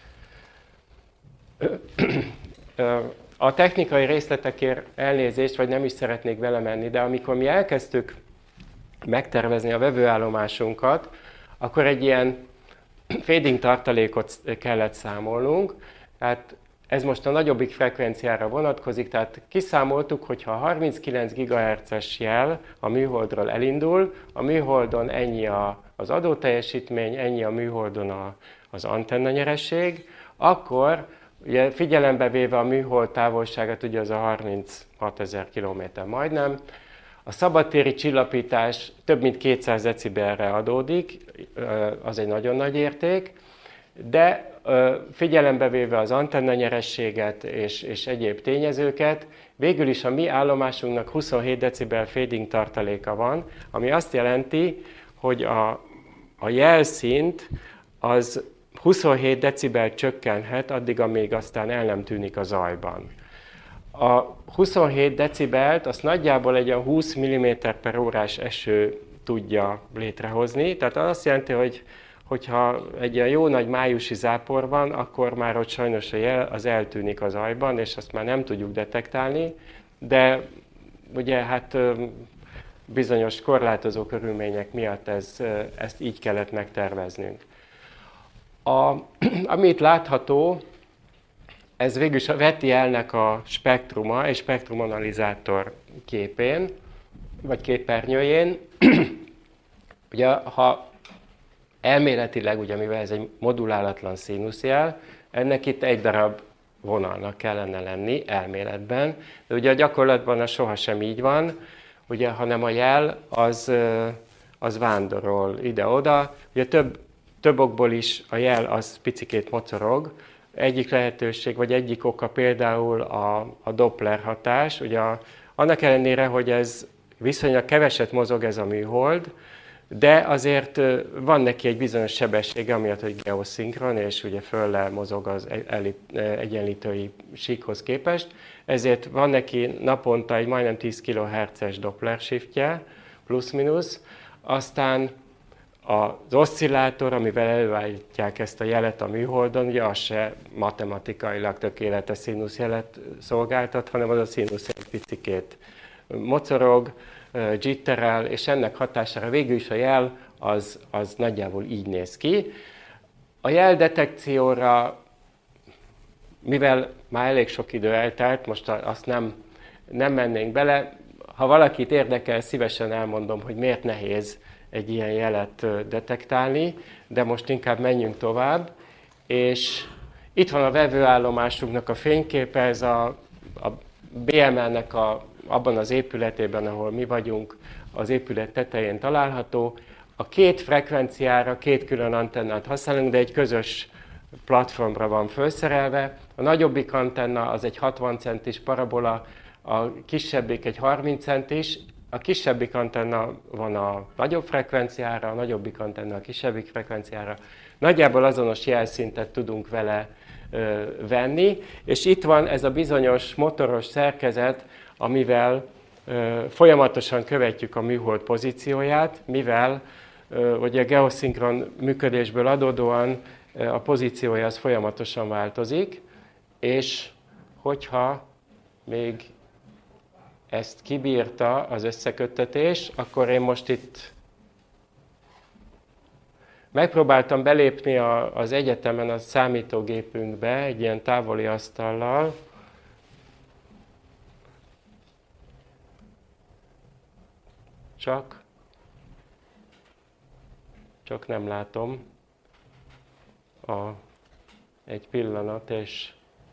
A technikai részletekért elnézést, vagy nem is szeretnék belemenni, de amikor mi elkezdtük megtervezni a vevőállomásunkat, akkor egy ilyen fading tartalékot kellett számolnunk, tehát ez most a nagyobbik frekvenciára vonatkozik, tehát kiszámoltuk, hogy ha a harminckilenc gigahertzes jel a műholdról elindul, a műholdon ennyi a, az adóteljesítmény, ennyi a műholdon a, az antennanyeresség, akkor ugye figyelembe véve a műhold távolságát, ugye az a harminchatezer kilométer majdnem, a szabadtéri csillapítás több mint kétszáz decibelre adódik, az egy nagyon nagy érték, de figyelembe véve az antennanyerességet és, és egyéb tényezőket, végül is a mi állomásunknak huszonhét decibel fading tartaléka van, ami azt jelenti, hogy a, a jelszint az huszonhét decibel csökkenhet addig, amíg aztán el nem tűnik a zajban. A huszonhét decibelt azt nagyjából egy a húsz milliméter per órás eső tudja létrehozni. Tehát az azt jelenti, hogy hogyha egy ilyen jó nagy májusi zápor van, akkor már ott sajnos a jel az eltűnik a zajban, és azt már nem tudjuk detektálni, de ugye hát bizonyos korlátozó körülmények miatt ez, ezt így kellett megterveznünk. A, amit látható, ez végülis veti elnek a spektruma, egy spektrumanalizátor képén, vagy képernyőjén. Ugye, ha elméletileg, ugye, mivel ez egy modulálatlan színuszjel, ennek itt egy darab vonalnak kellene lenni elméletben, de ugye a gyakorlatban az sohasem így van, ugye, hanem a jel az, az vándorol ide-oda. Ugye több, több okból is a jel az picikét mocorog. Egyik lehetőség, vagy egyik oka például a, a Doppler hatás. Ugye a, annak ellenére, hogy ez viszonylag keveset mozog ez a műhold, de azért van neki egy bizonyos sebessége, amiatt, hogy geoszinkron, és ugye fölle mozog az egyenlítői síkhoz képest. Ezért van neki naponta egy majdnem tíz kilohertzes Doppler shiftje, plusz-minusz. Aztán az oszcillátor, amivel előállítják ezt a jelet a műholdon, ugye az se matematikailag tökéletes színuszjelet szolgáltat, hanem az a színuszjel picikét mocorog, jitterel, és ennek hatására végül is a jel az, az nagyjából így néz ki. A jeldetekcióra, mivel már elég sok idő eltelt, most azt nem, nem mennénk bele, ha valakit érdekel, szívesen elmondom, hogy miért nehéz egy ilyen jelet detektálni, de most inkább menjünk tovább. És itt van a vevőállomásunknak a fényképe, ez a, a bé em el-nek a, abban az épületében, ahol mi vagyunk, az épület tetején található. A két frekvenciára két külön antennát használunk, de egy közös platformra van felszerelve. A nagyobbik antenna az egy hatvan centis parabola, a kisebbik egy harminc centis. A kisebbik antenna van a nagyobb frekvenciára, a nagyobbik antenna a kisebbik frekvenciára. Nagyjából azonos jelszintet tudunk vele ö, venni, és itt van ez a bizonyos motoros szerkezet, amivel ö, folyamatosan követjük a műhold pozícióját, mivel ö, ugye a geoszinkron működésből adódóan ö, a pozíciója az folyamatosan változik, és hogyha még ezt kibírta az összeköttetés, akkor én most itt megpróbáltam belépni a, az egyetemen a számítógépünkbe egy ilyen távoli asztallal. Csak, csak nem látom a, egy pillanat, és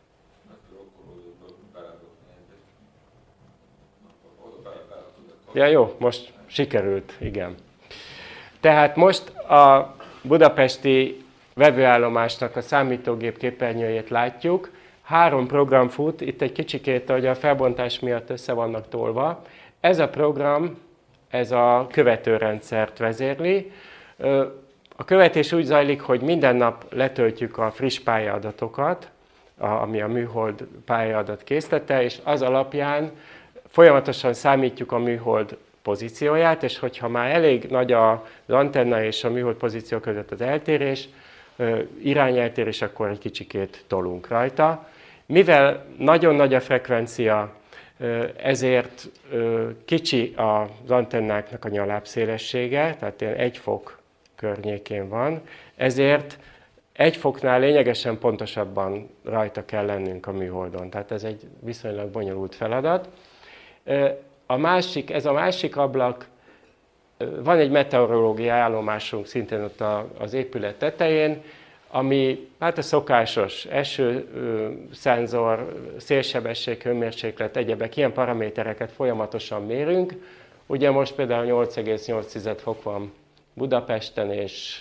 ja, jó, most sikerült, igen. Tehát most a budapesti vevőállomásnak a számítógép képernyőjét látjuk. Három program fut, itt egy kicsikét, hogy a felbontás miatt össze vannak tolva. Ez a program, ez a követőrendszert vezérli. A követés úgy zajlik, hogy minden nap letöltjük a friss pályaadatokat, ami a műhold pályadat készlete, és az alapján folyamatosan számítjuk a műhold pozícióját, és hogyha már elég nagy az antenna és a műhold pozíció között az eltérés, irányeltérés, akkor egy kicsikét tolunk rajta. Mivel nagyon nagy a frekvencia, ezért kicsi az antennáknak a nyalábszélessége, tehát ilyen egy fok környékén van, ezért egy foknál lényegesen pontosabban rajta kell lennünk a műholdon. Tehát ez egy viszonylag bonyolult feladat. A másik, ez a másik ablak, van egy meteorológiai állomásunk szintén ott az épület tetején, ami hát a szokásos eső, szenzor, szélsebesség, hőmérséklet, egyebek, ilyen paramétereket folyamatosan mérünk. Ugye most például nyolc egész nyolc fok van Budapesten, és,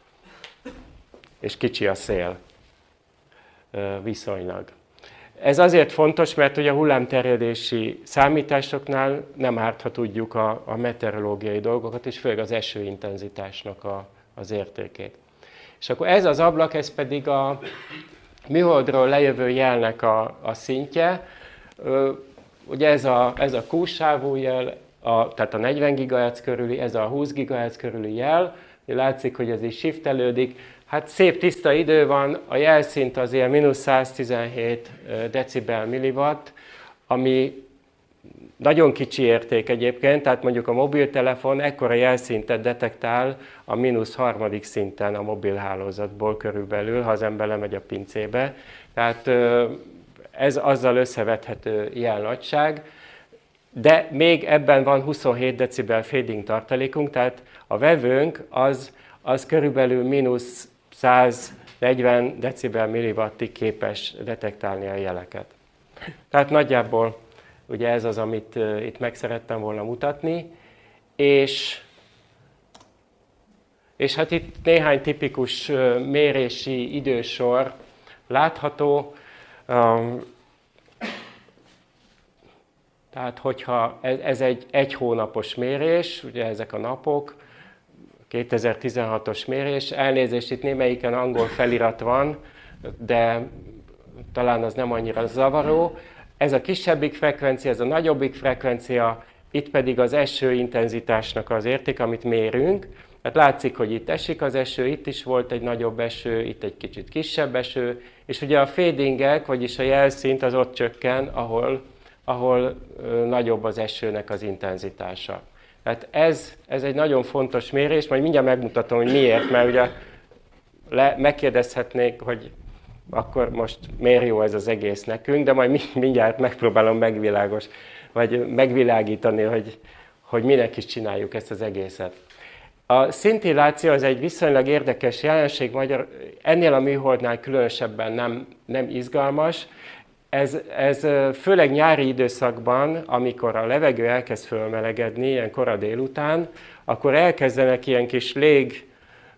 és kicsi a szél viszonylag. Ez azért fontos, mert ugye a hullámterjedési számításoknál nem árt, ha tudjuk a, a meteorológiai dolgokat, és főleg az esőintenzitásnak a, az értékét. És akkor ez az ablak, ez pedig a műholdról lejövő jelnek a, a szintje. Ugye ez a, ez a Q-sávú jel, a, tehát a negyven gigahertz körüli, ez a húsz gigahertz körüli jel. Látszik, hogy ez is shiftelődik. Hát szép tiszta idő van, a jelszint az ilyen mínusz száztizenhét decibel milliwatt, ami nagyon kicsi érték egyébként, tehát mondjuk a mobiltelefon ekkora jelszintet detektál a mínusz harmadik szinten a mobilhálózatból körülbelül, ha az ember lemegy a pincébe. Tehát ez azzal összevethető jelnagyság, de még ebben van huszonhét decibel fading tartalékunk, tehát a vevőnk az, az körülbelül mínusz száznegyven decibel milliwattig képes detektálni a jeleket. Tehát nagyjából ugye ez az, amit uh, itt meg szerettem volna mutatni, és, és hát itt néhány tipikus uh, mérési idősor látható. Um, tehát, hogyha ez, ez egy egy hónapos mérés, ugye ezek a napok, kétezer-tizenhatos mérés, elnézést, itt némelyiken angol felirat van, de talán az nem annyira zavaró. Ez a kisebbik frekvencia, ez a nagyobbik frekvencia, itt pedig az eső intenzitásnak az érték, amit mérünk. Tehát látszik, hogy itt esik az eső, itt is volt egy nagyobb eső, itt egy kicsit kisebb eső, és ugye a fadingek, vagyis a jelszint az ott csökken, ahol, ahol nagyobb az esőnek az intenzitása. Tehát ez, ez egy nagyon fontos mérés, majd mindjárt megmutatom, hogy miért, mert ugye le, megkérdezhetnék, hogy akkor most miért jó ez az egész nekünk, de majd mindjárt megpróbálom megvilágos, vagy megvilágítani, hogy, hogy minek is csináljuk ezt az egészet. A szintilláció az egy viszonylag érdekes jelenség, magyar, ennél a műholdnál különösebben nem, nem izgalmas. Ez, ez főleg nyári időszakban, amikor a levegő elkezd fölmelegedni, ilyen kora délután, akkor elkezdenek ilyen kis lég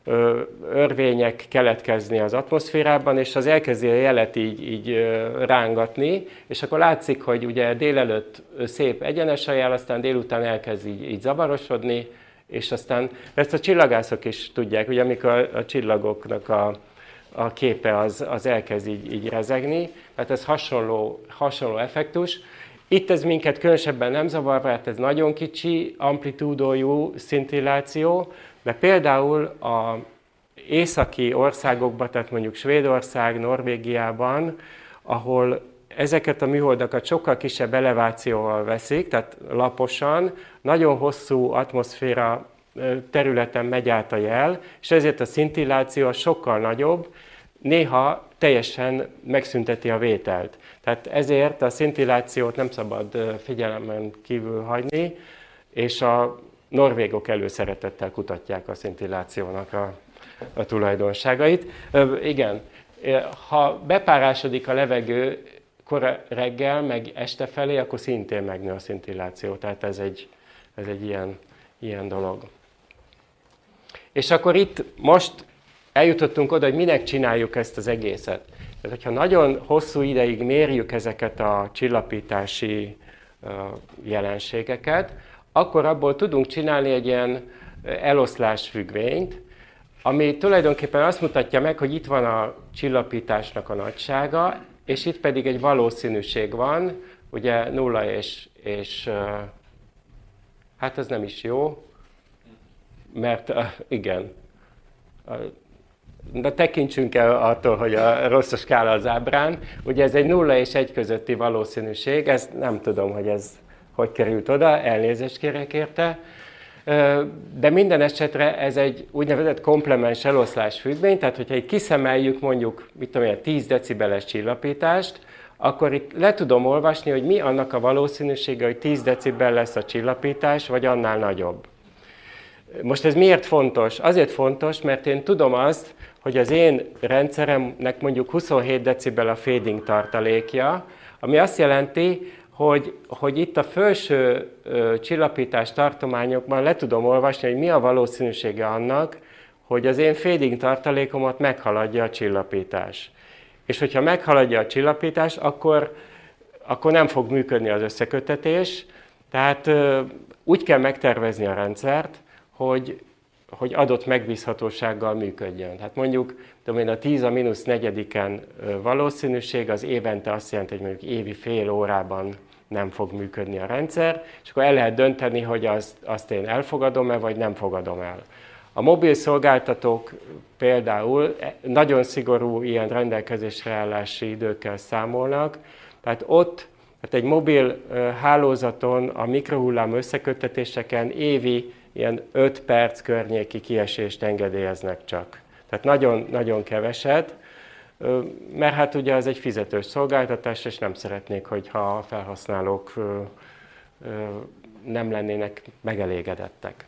örvények keletkezni az atmoszférában, és az elkezdi a jelet így, így rángatni, és akkor látszik, hogy ugye délelőtt szép egyenes a jel, aztán délután elkezd így, így zavarosodni, és aztán ezt a csillagászok is tudják, ugye amikor a csillagoknak a, a képe az, az elkezd így, így rezegni, tehát ez hasonló, hasonló effektus. Itt ez minket különösebben nem zavar, mert ez nagyon kicsi amplitúdójú szintilláció, de például az északi országokban, tehát mondjuk Svédország, Norvégiában, ahol ezeket a műholdakat sokkal kisebb elevációval veszik, tehát laposan, nagyon hosszú atmoszféra területen megy át a jel, és ezért a szintilláció sokkal nagyobb, néha teljesen megszünteti a vételt. Tehát ezért a szintillációt nem szabad figyelemen kívül hagyni, és a norvégok előszeretettel kutatják a szintillációnak a, a tulajdonságait. Ö, igen, ha bepárásodik a levegő kora reggel, meg este felé, akkor szintén megnő a szintilláció. Tehát ez egy, ez egy ilyen, ilyen dolog. És akkor itt most eljutottunk oda, hogy minek csináljuk ezt az egészet. Tehát, hogyha nagyon hosszú ideig mérjük ezeket a csillapítási uh, jelenségeket, akkor abból tudunk csinálni egy ilyen eloszlásfüggvényt, ami tulajdonképpen azt mutatja meg, hogy itt van a csillapításnak a nagysága, és itt pedig egy valószínűség van, ugye nulla és, és hát ez nem is jó, mert igen, de tekintsünk el attól, hogy a rossz a skála az ábrán, ugye ez egy nulla és egy közötti valószínűség, ez nem tudom, hogy ez hogy került oda, elnézést kérek érte, de minden esetre ez egy úgynevezett komplemens eloszlás függvény, tehát hogyha itt kiszemeljük mondjuk, mit tudom én, tíz decibeles csillapítást, akkor itt le tudom olvasni, hogy mi annak a valószínűsége, hogy tíz decibel lesz a csillapítás, vagy annál nagyobb. Most ez miért fontos? Azért fontos, mert én tudom azt, hogy az én rendszeremnek mondjuk huszonhét decibel a fading tartalékja, ami azt jelenti, Hogy, hogy itt a felső ö, csillapítás tartományokban le tudom olvasni, hogy mi a valószínűsége annak, hogy az én fading tartalékomat meghaladja a csillapítás. És hogyha meghaladja a csillapítás, akkor, akkor nem fog működni az összeköttetés. Tehát ö, úgy kell megtervezni a rendszert, hogy hogy adott megbízhatósággal működjön. Hát mondjuk tudom én, a tíz a mínusz negyediken valószínűség az évente azt jelenti, hogy mondjuk évi fél órában nem fog működni a rendszer, és akkor el lehet dönteni, hogy azt, azt én elfogadom-e, vagy nem fogadom el. A mobil szolgáltatók például nagyon szigorú ilyen rendelkezésre állási időkkel számolnak, tehát ott, hát egy mobil hálózaton a mikrohullám összeköttetéseken évi ilyen öt perc környéki kiesést engedélyeznek csak. Tehát nagyon, nagyon keveset, mert hát ugye az egy fizetős szolgáltatás, és nem szeretnék, hogyha a felhasználók nem lennének megelégedettek.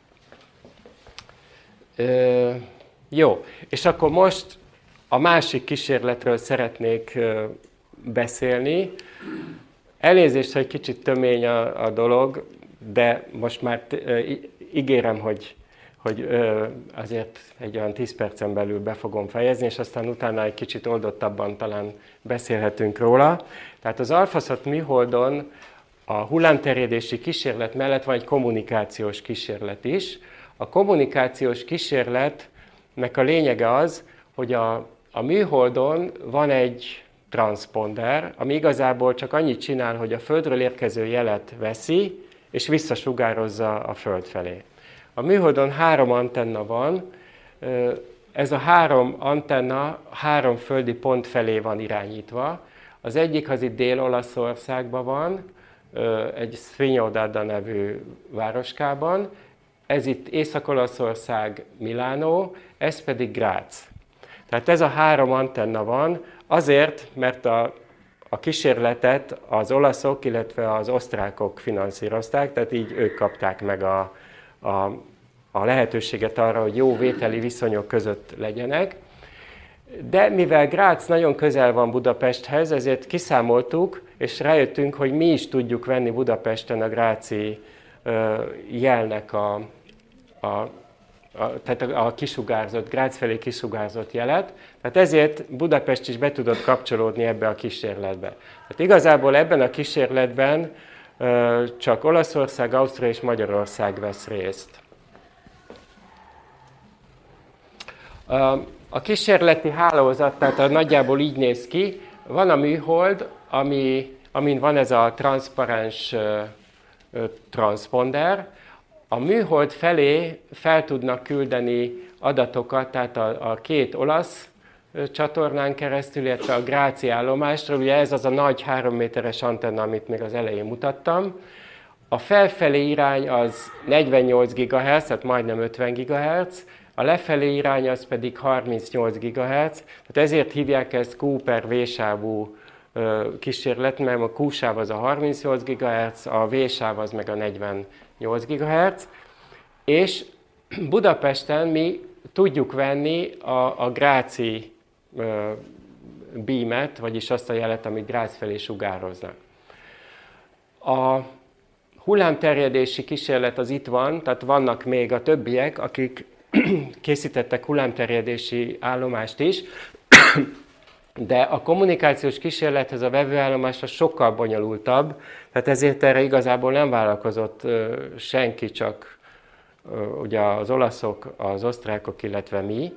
Jó, és akkor most a másik kísérletről szeretnék beszélni. Elnézést, hogy kicsit tömény a, a dolog, de most már ígérem, hogy, hogy azért egy olyan tíz percen belül be fogom fejezni, és aztán utána egy kicsit oldottabban talán beszélhetünk róla. Tehát az AlphaSat műholdon a hullámterjedési kísérlet mellett van egy kommunikációs kísérlet is. A kommunikációs kísérletnek a lényege az, hogy a, a műholdon van egy transponder, ami igazából csak annyit csinál, hogy a Földről érkező jelet veszi, és visszasugározza a Föld felé. A műholdon három antenna van, ez a három antenna három földi pont felé van irányítva. Az egyik az itt Dél-Olaszországban van, egy Svinjodada nevű városkában, ez itt Észak-Olaszország, Milánó, ez pedig Grác. Tehát ez a három antenna van, azért, mert a, a kísérletet az olaszok, illetve az osztrákok finanszírozták, tehát így ők kapták meg a, a, a lehetőséget arra, hogy jó vételi viszonyok között legyenek. De mivel Grác nagyon közel van Budapesthez, ezért kiszámoltuk, és rájöttünk, hogy mi is tudjuk venni Budapesten a gráci jelnek a, a, a, tehát a kisugárzott, Grác felé kisugárzott jelet. Tehát ezért Budapest is be tudott kapcsolódni ebbe a kísérletbe. Tehát igazából ebben a kísérletben csak Olaszország, Ausztria és Magyarország vesz részt. A kísérleti hálózat, tehát nagyjából így néz ki, van a műhold, ami, amin van ez a transzparens transponder. A műhold felé fel tudnak küldeni adatokat, tehát a, a két olasz csatornán keresztül, illetve a gráci állomásra, ugye ez az a nagy három méteres antenna, amit még az elején mutattam. A felfelé irány az negyvennyolc gigahertz, tehát majdnem ötven gigahertz, a lefelé irány az pedig harmincnyolc gigahertz, tehát ezért hívják ezt Q per V-sávú kísérlet, mert a Q-sáv az a harmincnyolc gigahertz, a V-sáv az meg a negyvennyolc gigahertz, és Budapesten mi tudjuk venni a, a gráci beamet, vagyis azt a jelet, amit Grác felé sugároznak. A hullámterjedési kísérlet az itt van, tehát vannak még a többiek, akik készítettek hullámterjedési állomást is, de a kommunikációs kísérlethez a vevőállomásra sokkal bonyolultabb, tehát ezért erre igazából nem vállalkozott senki, csak ugye az olaszok, az osztrákok, illetve mi.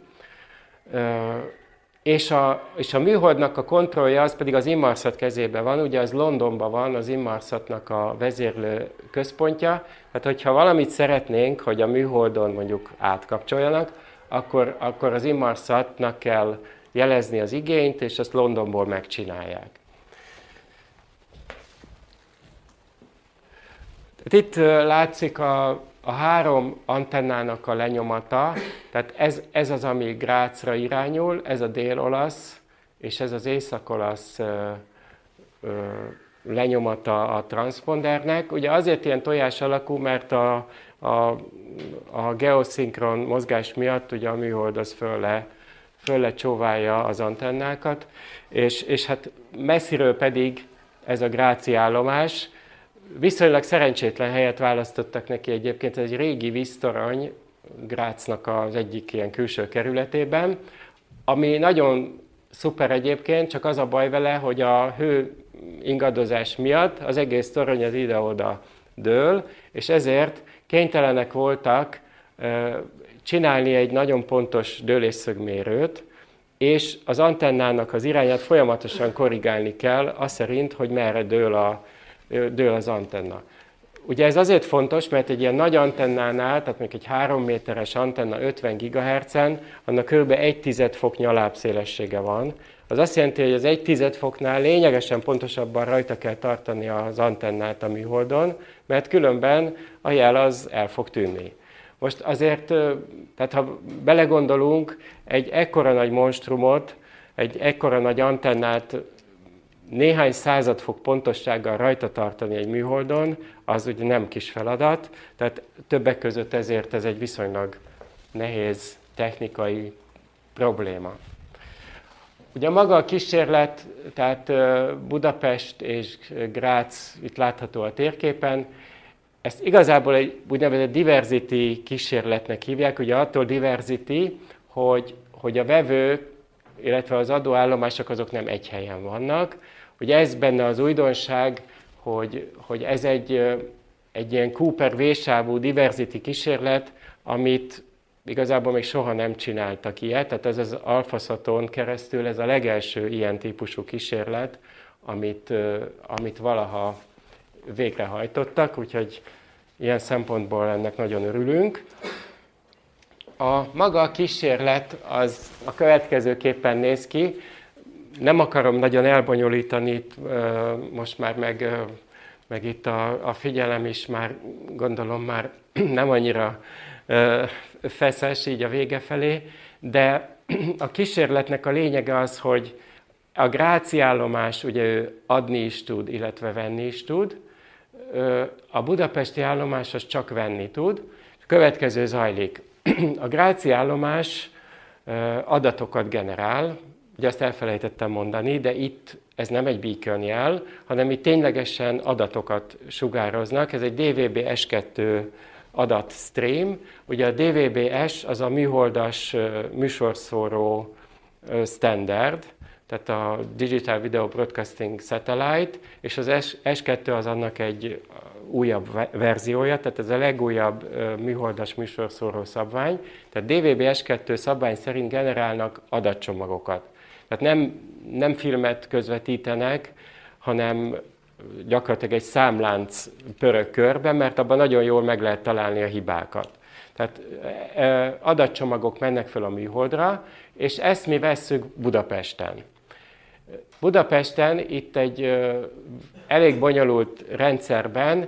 És a, és a műholdnak a kontrollja az pedig az Inmarsat kezében van, ugye az Londonban van az Inmarsatnak a vezérlő központja, tehát hogyha valamit szeretnénk, hogy a műholdon mondjuk átkapcsoljanak, akkor, akkor az Inmarsatnak kell jelezni az igényt, és azt Londonból megcsinálják. Tehát itt látszik a, a három antennának a lenyomata, tehát ez, ez az, ami Grácra irányul, ez a dél-olasz, és ez az észak-olasz ö, ö, lenyomata a transpondernek. Ugye azért ilyen tojás alakú, mert a, a, a geoszinkron mozgás miatt ugye a műhold az fölle, fölle csóválja az antennákat, és, és hát messziről pedig ez a gráci állomás. Viszonylag szerencsétlen helyet választottak neki egyébként, ez egy régi víztorony Grácnak az egyik ilyen külső kerületében, ami nagyon szuper egyébként, csak az a baj vele, hogy a hő ingadozás miatt az egész torony az ide-oda dől, és ezért kénytelenek voltak csinálni egy nagyon pontos dőlésszögmérőt, és az antennának az irányát folyamatosan korrigálni kell, az szerint, hogy merre dől, a, dől az antenna. Ugye ez azért fontos, mert egy ilyen nagy antennánál, tehát még egy három méteres antenna ötven gigahertzen, annak kb. egy tized foknyi alábszélessége van. Az azt jelenti, hogy az egy tized foknál lényegesen pontosabban rajta kell tartani az antennát a műholdon, mert különben a jel az el fog tűnni. Most azért, tehát ha belegondolunk, egy ekkora nagy monstrumot, egy ekkora nagy antennát néhány századfok pontossággal rajta tartani egy műholdon, az ugye nem kis feladat, tehát többek között ezért ez egy viszonylag nehéz technikai probléma. Ugye maga a kísérlet, tehát Budapest és Grác itt látható a térképen, ezt igazából egy úgynevezett diversity kísérletnek hívják, ugye attól diversity, hogy, hogy a vevők, illetve az adóállomások azok nem egy helyen vannak. Ugye ez benne az újdonság, hogy, hogy ez egy, egy ilyen Cooper V-sávú diversity kísérlet, amit igazából még soha nem csináltak ilyet, tehát ez az AlphaSat-on keresztül ez a legelső ilyen típusú kísérlet, amit, amit valaha végrehajtottak, úgyhogy ilyen szempontból ennek nagyon örülünk. A maga a kísérlet az a következőképpen néz ki. Nem akarom nagyon elbonyolítani, most már meg, meg itt a, a figyelem is már, gondolom már nem annyira feszes így a vége felé, de a kísérletnek a lényege az, hogy a gráci állomás ugye ő adni is tud, illetve venni is tud, a budapesti állomás az csak venni tud. A következő zajlik. A gráci állomás adatokat generál, ugye azt elfelejtettem mondani, de itt ez nem egy beacon jel, hanem itt ténylegesen adatokat sugároznak. Ez egy D V B S kettő adatstream. Ugye a D V B S az a műholdas műsorszóró standard, tehát a Digital Video Broadcasting Satellite, és az S kettő az annak egy újabb verziója, tehát ez a legújabb műholdas műsorszóró szabvány. Tehát D V B S kettő szabvány szerint generálnak adatcsomagokat. Tehát nem, nem filmet közvetítenek, hanem gyakorlatilag egy számlánc pörög körben, mert abban nagyon jól meg lehet találni a hibákat. Tehát adatcsomagok mennek fel a műholdra, és ezt mi vesszük Budapesten. Budapesten itt egy elég bonyolult rendszerben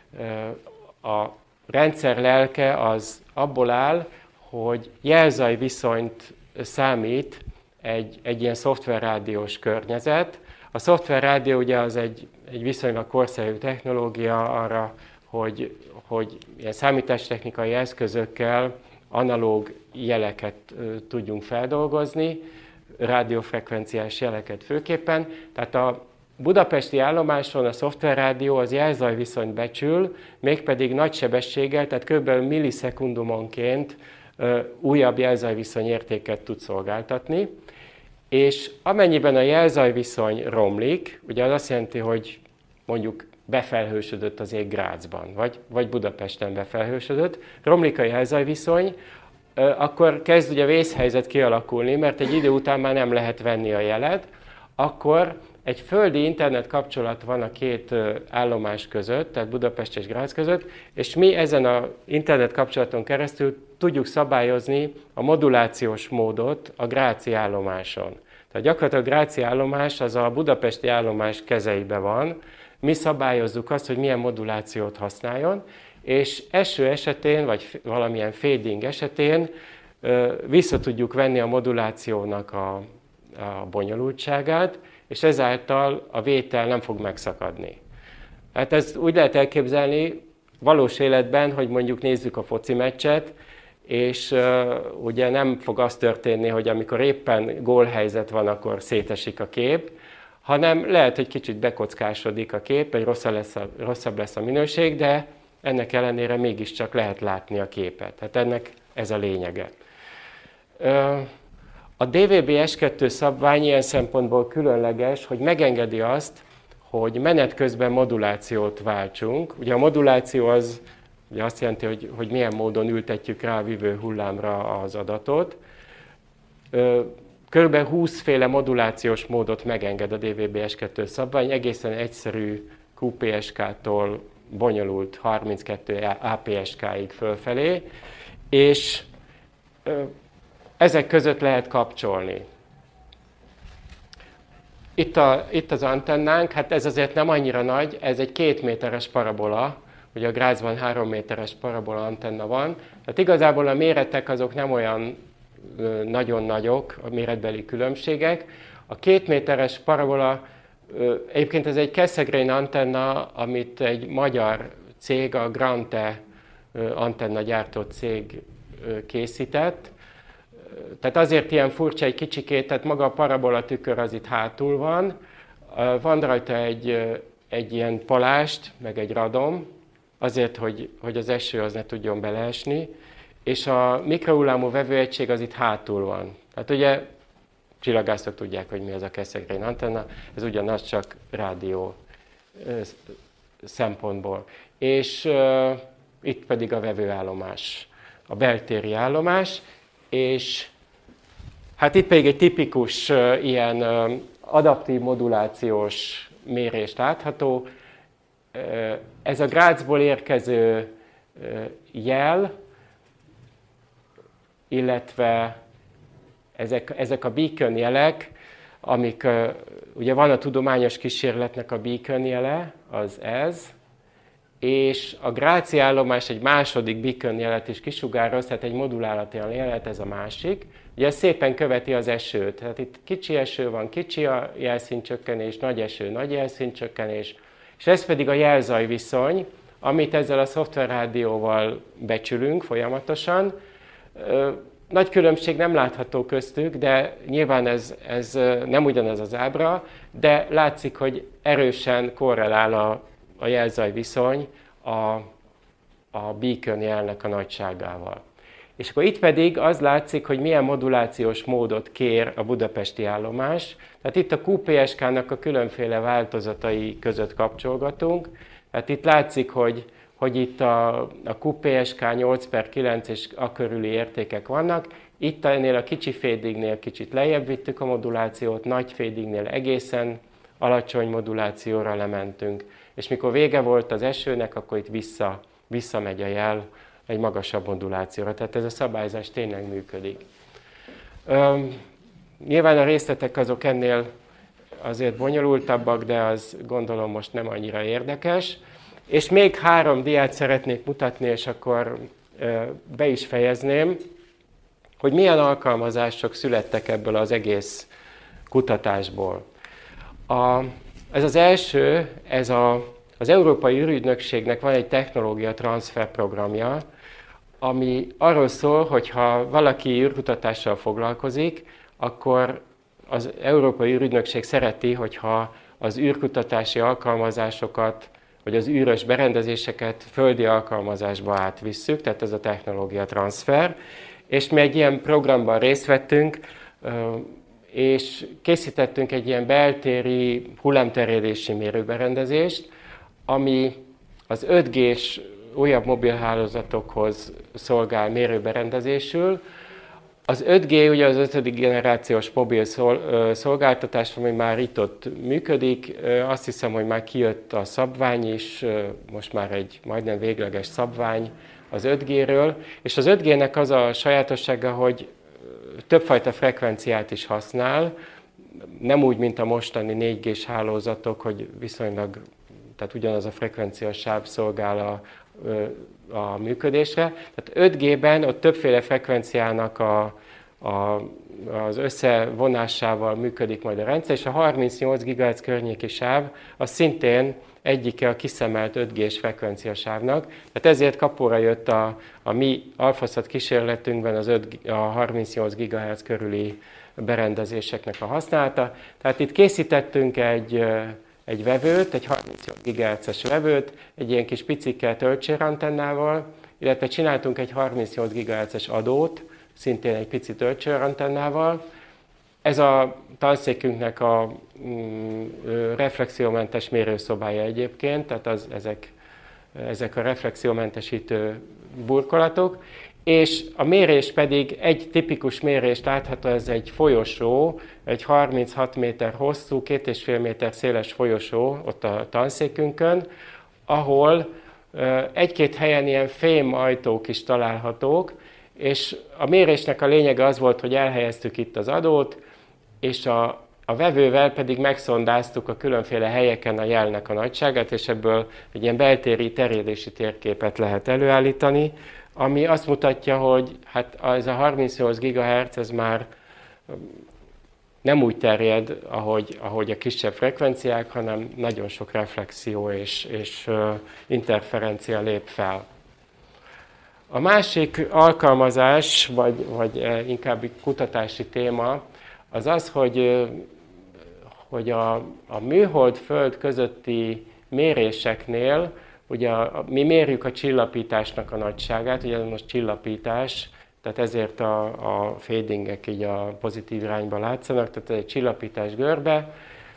a rendszer lelke az abból áll, hogy jelzajviszonyt számít egy, egy ilyen szoftverrádiós környezet. A szoftverrádió ugye az egy, egy viszonylag korszerű technológia arra, hogy, hogy ilyen számítástechnikai eszközökkel analóg jeleket tudjunk feldolgozni, rádiófrekvenciás jeleket főképpen. Tehát a budapesti állomáson a szoftverrádió az jelzajviszonyt becsül, mégpedig nagy sebességgel, tehát kb. Millisekundumonként újabb jelzajviszony értéket tud szolgáltatni. És amennyiben a jelzajviszony romlik, ugye az azt jelenti, hogy mondjuk befelhősödött az ég Grácsban, vagy, vagy Budapesten befelhősödött, romlik a jelzajviszony, akkor kezd ugye vészhelyzet kialakulni, mert egy idő után már nem lehet venni a jelet, akkor egy földi internet kapcsolat van a két állomás között, tehát Budapest és Grác között, és mi ezen az internet kapcsolaton keresztül tudjuk szabályozni a modulációs módot a gráci állomáson. Tehát gyakorlatilag a gráci állomás az a budapesti állomás kezeibe van, mi szabályozzuk azt, hogy milyen modulációt használjon, és eső esetén, vagy valamilyen fading esetén vissza tudjuk venni a modulációnak a, a bonyolultságát, és ezáltal a vétel nem fog megszakadni. Hát ezt úgy lehet elképzelni valós életben, hogy mondjuk nézzük a foci meccset, és uh, ugye nem fog az történni, hogy amikor éppen gólhelyzet van, akkor szétesik a kép, hanem lehet, hogy kicsit bekockásodik a kép, egy rosszabb lesz a, rosszabb lesz a minőség, de ennek ellenére mégiscsak lehet látni a képet. Tehát ennek ez a lényege. A D V B S kettő szabvány ilyen szempontból különleges, hogy megengedi azt, hogy menet közben modulációt váltsunk. Ugye a moduláció az ugye azt jelenti, hogy, hogy milyen módon ültetjük rá a vívő hullámra az adatot. Körülbelül húsz féle modulációs módot megenged a dé vé bé es kettő szabvány, egészen egyszerű kú pé es ká-tól bonyolult harminckettő á pé es ká-ig fölfelé, és ezek között lehet kapcsolni. Itt, a, itt az antennánk, hát ez azért nem annyira nagy, ez egy két méteres parabola, ugye a Grazban három méteres parabola antenna van, tehát igazából a méretek azok nem olyan nagyon nagyok, a méretbeli különbségek. A két méteres parabola, egyébként ez egy Cassegrain antenna, amit egy magyar cég, a Grante antenna gyártó cég készített. Tehát azért ilyen furcsa egy kicsikét, tehát maga a parabola tükör az itt hátul van. Van rajta egy, egy ilyen palást, meg egy radom, azért, hogy, hogy az eső az ne tudjon beleesni. És a mikrohullámú vevőegység az itt hátul van. Tehát ugye csillagászok tudják, hogy mi az a Cassegrain antenna, ez ugyanaz, csak rádió szempontból. És uh, itt pedig a vevőállomás, a beltéri állomás, és hát itt pedig egy tipikus uh, ilyen uh, adaptív modulációs mérést látható. Uh, ez a Grazból érkező uh, jel, illetve ezek, ezek a beacon jelek, amik, uh, ugye van a tudományos kísérletnek a beacon jele, az ez, és a Grazi állomás egy második beacon jelet is kisugároz, tehát egy modulálatlan jelet, ez a másik. Ugye ez szépen követi az esőt, tehát itt kicsi eső van, kicsi a jelszintcsökkenés, nagy eső, nagy jelszintcsökkenés, és ez pedig a jelzaj viszony, amit ezzel a szoftverrádióval becsülünk folyamatosan. Nagy különbség nem látható köztük, de nyilván ez, ez nem ugyanez az ábra, de látszik, hogy erősen korrelál a, a jelzaj viszony a, a beacon jelnek a nagyságával. És akkor itt pedig az látszik, hogy milyen modulációs módot kér a budapesti állomás. Tehát itt a kú pé es ká-nak a különféle változatai között kapcsolgatunk. Tehát itt látszik, hogy hogy itt a, a kú pé es ká nyolc per kilenc és a körüli értékek vannak. Itt ennél a kicsi fédignél kicsit lejjebb vittük a modulációt, nagy fédignél egészen alacsony modulációra lementünk. És mikor vége volt az esőnek, akkor itt vissza, visszamegy a jel egy magasabb modulációra. Tehát ez a szabályzás tényleg működik. Üm, nyilván a részletek azok ennél azért bonyolultabbak, de az gondolom most nem annyira érdekes. És még három diát szeretnék mutatni, és akkor be is fejezném, hogy milyen alkalmazások születtek ebből az egész kutatásból. A, ez az első, ez a, az Európai űrügynökségnek van egy technológia transfer programja, ami arról szól, hogy ha valaki űrkutatással foglalkozik, akkor az Európai űrügynökség szereti, hogyha az űrkutatási alkalmazásokat hogy az űrös berendezéseket földi alkalmazásba átvisszük, tehát ez a technológia transfer. És mi egy ilyen programban részt vettünk, és készítettünk egy ilyen beltéri hullámterjedési mérőberendezést, ami az öt gés újabb mobilhálózatokhoz szolgál mérőberendezésül. Az öt gé ugye az ötödik generációs mobil szolgáltatás, ami már itt-ott működik. Azt hiszem, hogy már kijött a szabvány is, most már egy majdnem végleges szabvány az öt géről. És az öt gének az a sajátossága, hogy többfajta frekvenciát is használ, nem úgy, mint a mostani négy gés hálózatok, hogy viszonylag, tehát ugyanaz a frekvenciasáv szolgál a, a működésre. Tehát öt gében ott többféle frekvenciának a, a, az összevonásával működik majd a rendszer, és a harmincnyolc gigahertz környéki sáv az szintén egyike a kiszemelt öt gés frekvenciasávnak. Tehát ezért kapóra jött a, a mi AlphaSat kísérletünkben az öt, a harmincnyolc gigahertz körüli berendezéseknek a használata. Tehát itt készítettünk egy egy vevőt, egy harmincnyolc gigahertzes vevőt, egy ilyen kis picike töltsérantennával, illetve csináltunk egy harmincnyolc gigahertzes adót, szintén egy pici töltsérantennával. Ez a tanszékünknek a mm, reflexiómentes mérőszobája egyébként, tehát az, ezek ezek a reflexiómentesítő burkolatok, és a mérés pedig egy tipikus mérést látható, ez egy folyosó, egy harminchat méter hosszú, két és fél méter széles folyosó ott a tanszékünkön, ahol egy-két helyen ilyen fém ajtók is találhatók, és a mérésnek a lényege az volt, hogy elhelyeztük itt az adót, és a, a vevővel pedig megszondáztuk a különféle helyeken a jelnek a nagyságát, és ebből egy ilyen beltéri terjedési térképet lehet előállítani, ami azt mutatja, hogy hát ez a harmincnyolc gigahertz, ez már nem úgy terjed, ahogy, ahogy a kisebb frekvenciák, hanem nagyon sok reflexió és, és interferencia lép fel. A másik alkalmazás, vagy, vagy inkább kutatási téma, az az, hogy, hogy a, a műhold-föld közötti méréseknél, ugye a, mi mérjük a csillapításnak a nagyságát, ugye ez most csillapítás, tehát ezért a, a fadingek így a pozitív irányba látszanak, tehát ez egy csillapítás görbe,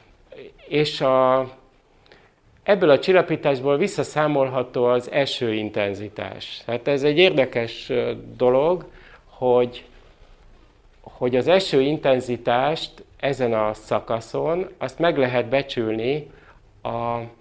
és a, ebből a csillapításból visszaszámolható az esőintenzitás. Tehát ez egy érdekes dolog, hogy, hogy az esőintenzitást ezen a szakaszon azt meg lehet becsülni a,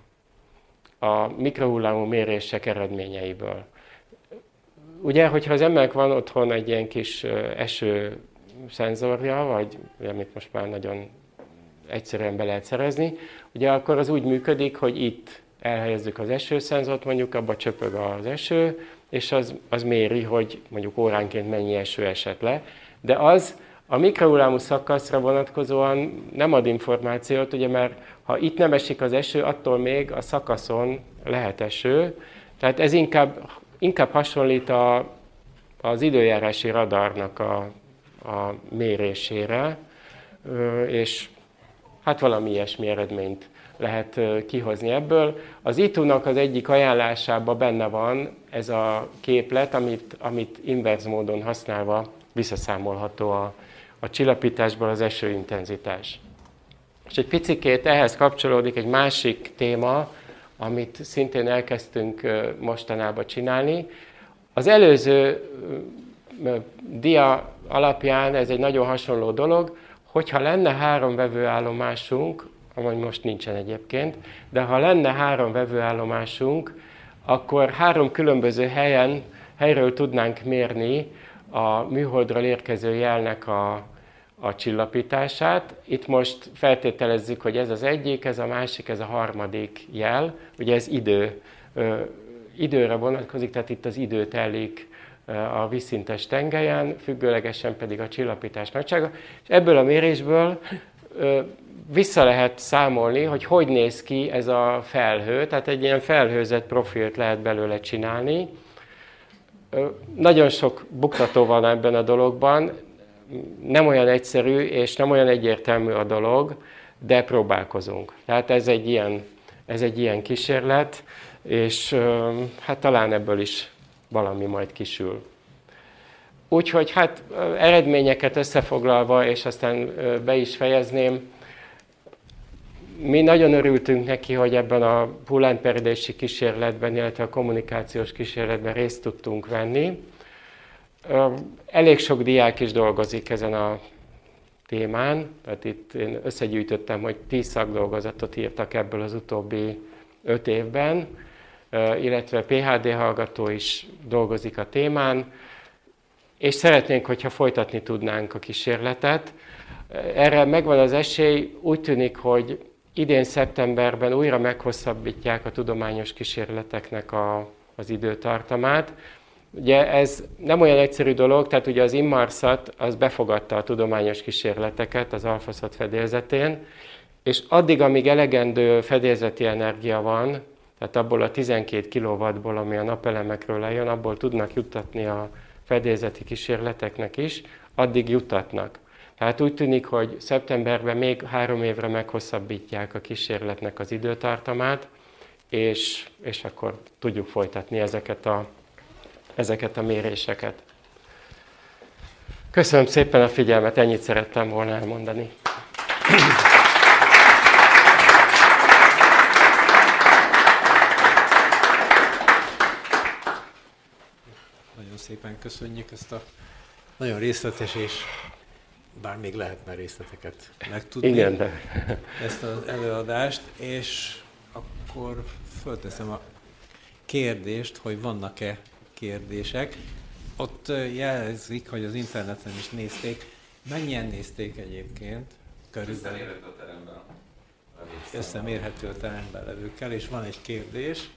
a mikrohullámú mérések eredményeiből. Ugye, hogyha az embernek van otthon egy ilyen kis eső szenzorja, vagy amit most már nagyon egyszerűen be lehet szerezni, ugye akkor az úgy működik, hogy itt elhelyezzük az esőszenzort, mondjuk abba csöpög az eső, és az, az méri, hogy mondjuk óránként mennyi eső esett le. De az a mikrohullámú szakaszra vonatkozóan nem ad információt, ugye, mert ha itt nem esik az eső, attól még a szakaszon lehet eső. Tehát ez inkább, inkább hasonlít a, az időjárási radarnak a, a mérésére, és hát valami ilyesmi eredményt lehet kihozni ebből. Az i té u-nak az egyik ajánlásában benne van ez a képlet, amit, amit inverz módon használva visszaszámolható a, a csillapításból az esőintenzitás. És egy picikét ehhez kapcsolódik egy másik téma, amit szintén elkezdtünk mostanában csinálni. Az előző dia alapján ez egy nagyon hasonló dolog, hogyha lenne három vevőállomásunk, amely most nincsen egyébként, de ha lenne három vevőállomásunk, akkor három különböző helyen, helyről tudnánk mérni a műholdról érkező jelnek a, a csillapítását. Itt most feltételezzük, hogy ez az egyik, ez a másik, ez a harmadik jel. Ugye ez idő, ö, időre vonatkozik, tehát itt az idő telik a vízszintes tengelyen, függőlegesen pedig a csillapítás nagysága. És ebből a mérésből ö, vissza lehet számolni, hogy hogy néz ki ez a felhő, tehát egy ilyen felhőzett profilt lehet belőle csinálni. Ö, nagyon sok buktató van ebben a dologban, nem olyan egyszerű és nem olyan egyértelmű a dolog, de próbálkozunk. Tehát ez egy ilyen, ez egy ilyen kísérlet, és ö, hát talán ebből is valami majd kisül. Úgyhogy hát eredményeket összefoglalva, és aztán be is fejezném, mi nagyon örültünk neki, hogy ebben a hullányperedési kísérletben, illetve a kommunikációs kísérletben részt tudtunk venni. Elég sok diák is dolgozik ezen a témán, tehát itt én összegyűjtöttem, hogy tíz szakdolgozatot írtak ebből az utóbbi öt évben, illetve pé há dé hallgató is dolgozik a témán, és szeretnénk, hogyha folytatni tudnánk a kísérletet. Erre megvan az esély, úgy tűnik, hogy idén szeptemberben újra meghosszabbítják a tudományos kísérleteknek a, az időtartamát. Ugye ez nem olyan egyszerű dolog, tehát ugye az Inmarsat az befogadta a tudományos kísérleteket az Alfaszat fedélzetén, és addig, amíg elegendő fedélzeti energia van, tehát abból a tizenkét kilowattból, ami a napelemekről lejön, abból tudnak juttatni a fedélzeti kísérleteknek is, addig juttatnak. Tehát úgy tűnik, hogy szeptemberben még három évre meghosszabbítják a kísérletnek az időtartamát, és, és akkor tudjuk folytatni ezeket a, ezeket a méréseket. Köszönöm szépen a figyelmet, ennyit szerettem volna elmondani. szépen köszönjük ezt a nagyon részletes és bár még lehetne részleteket megtudni. Igen, de... ezt az előadást, és akkor fölteszem a kérdést, hogy vannak-e kérdések. Ott jelzik, hogy az interneten is nézték. Mennyien nézték egyébként? Körülbelül. Összemérhető a teremben. Összemérhető a teremben levőkkel, és van egy kérdés.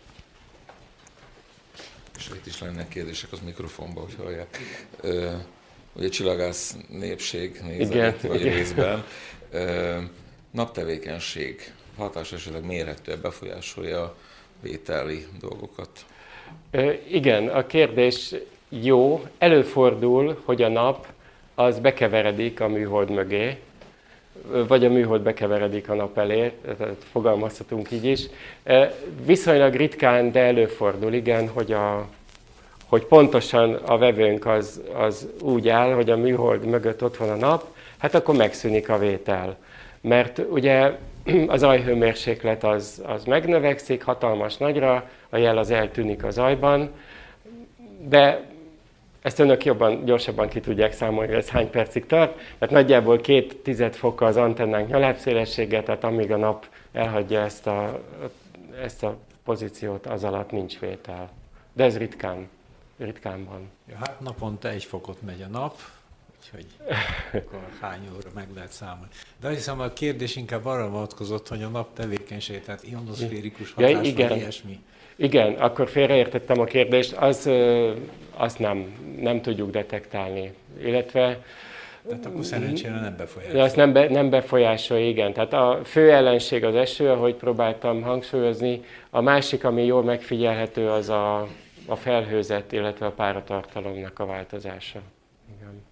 És itt is lennek kérdések az mikrofonban, hogy hallják. Ö, ugye csillagász népség nézett, vagy igen. részben. Ö, naptevékenység hatás esetleg mérhető, befolyásolja a vételi dolgokat? Ö, igen, a kérdés jó. Előfordul, hogy a nap az bekeveredik a műhold mögé, vagy a műhold bekeveredik a nap elé, tehát fogalmazhatunk így is. Viszonylag ritkán, de előfordul, igen, hogy, a, hogy pontosan a vevőnk az, az úgy áll, hogy a műhold mögött ott van a nap, hát akkor megszűnik a vétel. Mert ugye a zajhőmérséklet az, az megnövekszik hatalmas nagyra, a jel az eltűnik a zajban, de ezt önök jobban, gyorsabban ki tudják számolni, hogy ez hány percig tart. Tehát nagyjából két tized foka az antennánk nyalábszélessége, tehát amíg a nap elhagyja ezt a, ezt a pozíciót, az alatt nincs vétel. De ez ritkán, ritkán van. Ja, hát naponta egy fokot megy a nap, úgyhogy akkor hány óra meg lehet számolni. De azt hiszem, a kérdés inkább arra vonatkozott, hogy a nap tevékenység, tehát ionoszférikus hatás, ja, igen. vagy ilyesmi. Igen, akkor félreértettem a kérdést, az, azt nem, nem tudjuk detektálni, illetve... Tehát akkor szerencsére nem befolyásolja. Azt nem, be, nem befolyásolja, igen. Tehát a fő ellenség az eső, ahogy próbáltam hangsúlyozni, a másik, ami jól megfigyelhető, az a, a felhőzet, illetve a páratartalomnak a változása. Igen.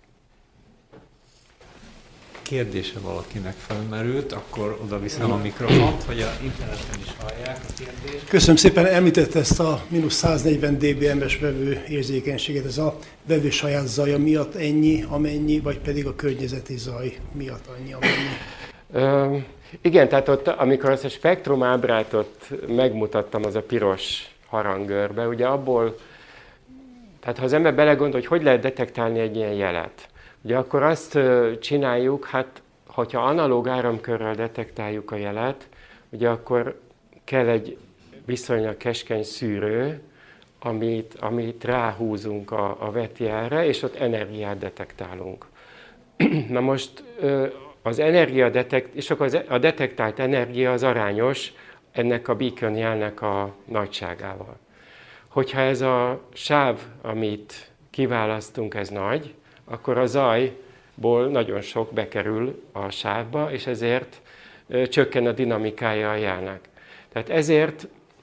Kérdése valakinek felmerült, akkor oda viszem a mikrofont, hogy a interneten is hallják a kérdést. Köszönöm szépen, említette ezt a mínusz száznegyven dé bé em-es vevő érzékenységet. Ez a vevő saját zaja miatt ennyi, amennyi, vagy pedig a környezeti zaj miatt annyi, amennyi? Ö, igen, tehát ott, amikor azt a spektrum ábrát ott megmutattam, az a piros harangörbe, ugye abból, tehát ha az ember belegondol, hogy hogy lehet detektálni egy ilyen jelet, ugye akkor azt csináljuk, hát hogyha analóg áramkörrel detektáljuk a jelet, ugye akkor kell egy viszonylag keskeny szűrő, amit, amit ráhúzunk a, a vetjelre, és ott energiát detektálunk. Na most az energia detekt, és akkor az, a detektált energia az arányos ennek a beacon jelnek a nagyságával. Hogyha ez a sáv, amit kiválasztunk, ez nagy, akkor a zajból nagyon sok bekerül a sávba, és ezért ö, csökken a dinamikája a jelnek. Tehát ezért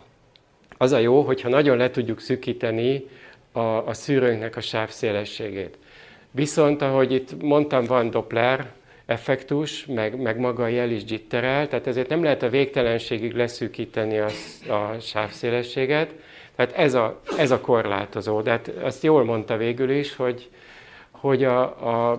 az a jó, hogyha nagyon le tudjuk szűkíteni a, a szűrőnknek a sávszélességét. Viszont, ahogy itt mondtam, van Doppler effektus, meg, meg maga a jel is jitterel, tehát ezért nem lehet a végtelenségig leszűkíteni a, a sávszélességet. Tehát ez a, ez a korlátozó. De hát azt jól mondta végül is, hogy hogy a, a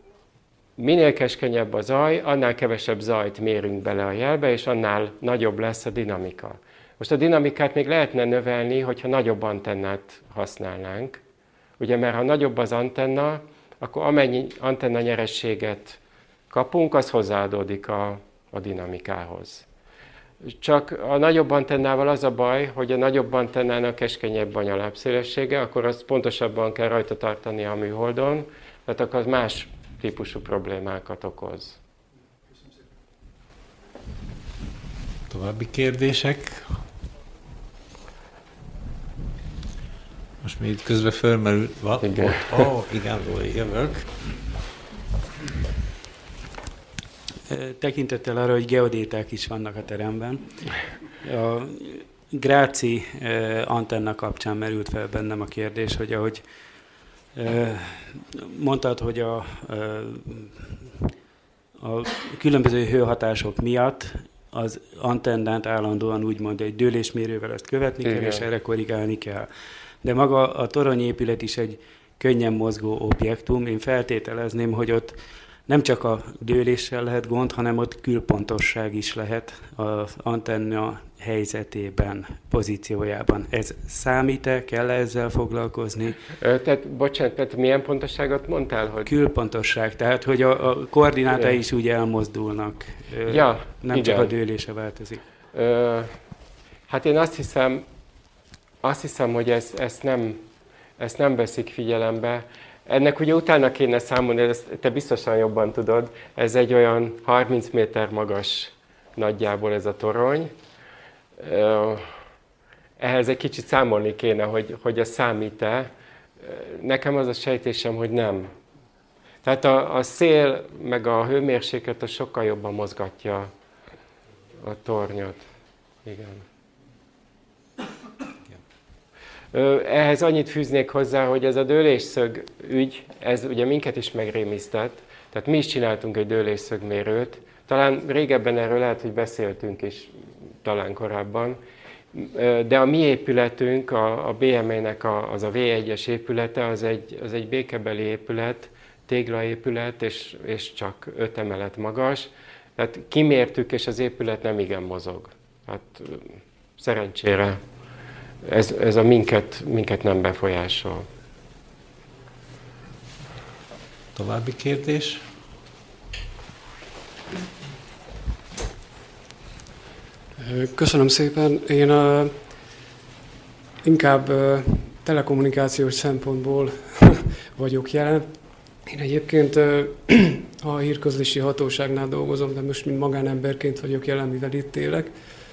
minél keskenyebb a zaj, annál kevesebb zajt mérünk bele a jelbe, és annál nagyobb lesz a dinamika. Most a dinamikát még lehetne növelni, hogyha nagyobb antennát használnánk. Ugye, mert ha nagyobb az antenna, akkor amennyi antenna nyerességet kapunk, az hozzáadódik a, a dinamikához. Csak a nagyobb antennával az a baj, hogy a nagyobb antennának keskenyebb a nyalábszélessége, akkor azt pontosabban kell rajta tartani a műholdon, tehát akkor az más típusú problémákat okoz. További kérdések? Most még itt közben fölmerül... What? Igen. Ó, oh, igen, jövök. Tekintettel arra, hogy geodéták is vannak a teremben, a Gráci antenna kapcsán merült fel bennem a kérdés, hogy ahogy mondtad, hogy a, a különböző hőhatások miatt az antennát állandóan úgymond egy dőlésmérővel ezt követni kell, és erre korrigálni kell. De maga a toronyépület is egy könnyen mozgó objektum. Én feltételezném, hogy ott nem csak a dőléssel lehet gond, hanem ott külpontosság is lehet az antenna helyzetében, pozíciójában. Ez számít-e? Kell -e ezzel foglalkozni? Ö, tehát, bocsánat, tehát milyen pontosságot mondtál? Hogy... Külpontosság, tehát hogy a, a koordinátai is úgy elmozdulnak. Ja, nem igen. csak a dőlése változik. Ö, hát én azt hiszem, azt hiszem, hogy ezt, ezt, nem, ezt nem veszik figyelembe. Ennek ugye utána kéne számolni, ezt te biztosan jobban tudod, ez egy olyan harminc méter magas nagyjából ez a torony. Ehhez egy kicsit számolni kéne, hogy, hogy ez számít-e. Nekem az a sejtésem, hogy nem. Tehát a, a szél meg a hőmérséklet az sokkal jobban mozgatja a tornyot. Igen. Ehhez annyit fűznék hozzá, hogy ez a dőlésszög ügy, ez ugye minket is megrémisztett. Tehát mi is csináltunk egy dőlésszögmérőt. Talán régebben erről lehet, hogy beszéltünk is, talán korábban. De a mi épületünk, a, a bé em é-nek a, az a vé egyes épülete, az egy, az egy békebeli épület, téglaépület, és, és csak öt emelet magas. Tehát kimértük, és az épület nem igen mozog. Hát szerencsére ez, ez a minket, minket nem befolyásol. További kérdés? Köszönöm szépen. Én uh, inkább uh, telekommunikációs szempontból vagyok jelen. Én egyébként uh, a hírközlési hatóságnál dolgozom, de most mint magánemberként vagyok jelen, mivel itt élek.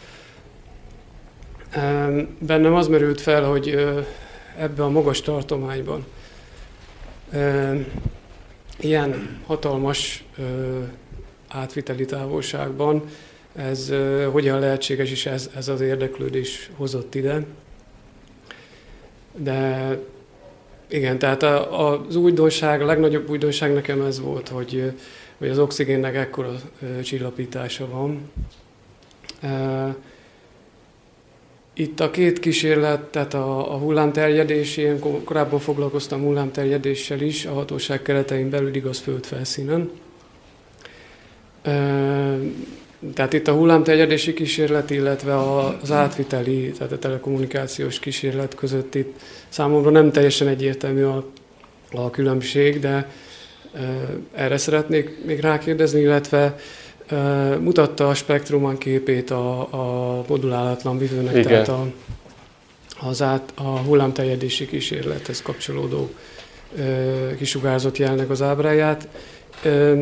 Uh, bennem az merült fel, hogy uh, ebben a magas tartományban uh, ilyen hatalmas uh, átviteli távolságban ez uh, hogyan lehetséges, és ez, ez az érdeklődés hozott ide. De igen, tehát a, az újdonság, a legnagyobb újdonság nekem ez volt, hogy, hogy az oxigénnek ekkora uh, csillapítása van. Uh, itt a két kísérlet, tehát a, a hullámterjedés, én korábban foglalkoztam hullámterjedéssel is, a hatóság keretein belül, igaz, földfelszínen. Uh, Tehát itt a hullámterjedési kísérlet, illetve az átviteli, tehát a telekommunikációs kísérlet között itt számomra nem teljesen egyértelmű a, a különbség, de e, erre szeretnék még rákérdezni, illetve e, mutatta a spektrumon képét a, a modulálatlan vívőnek, igen. Tehát a, az át, a hullámterjedési kísérlethez kapcsolódó e, kisugárzott jelnek az ábráját. E,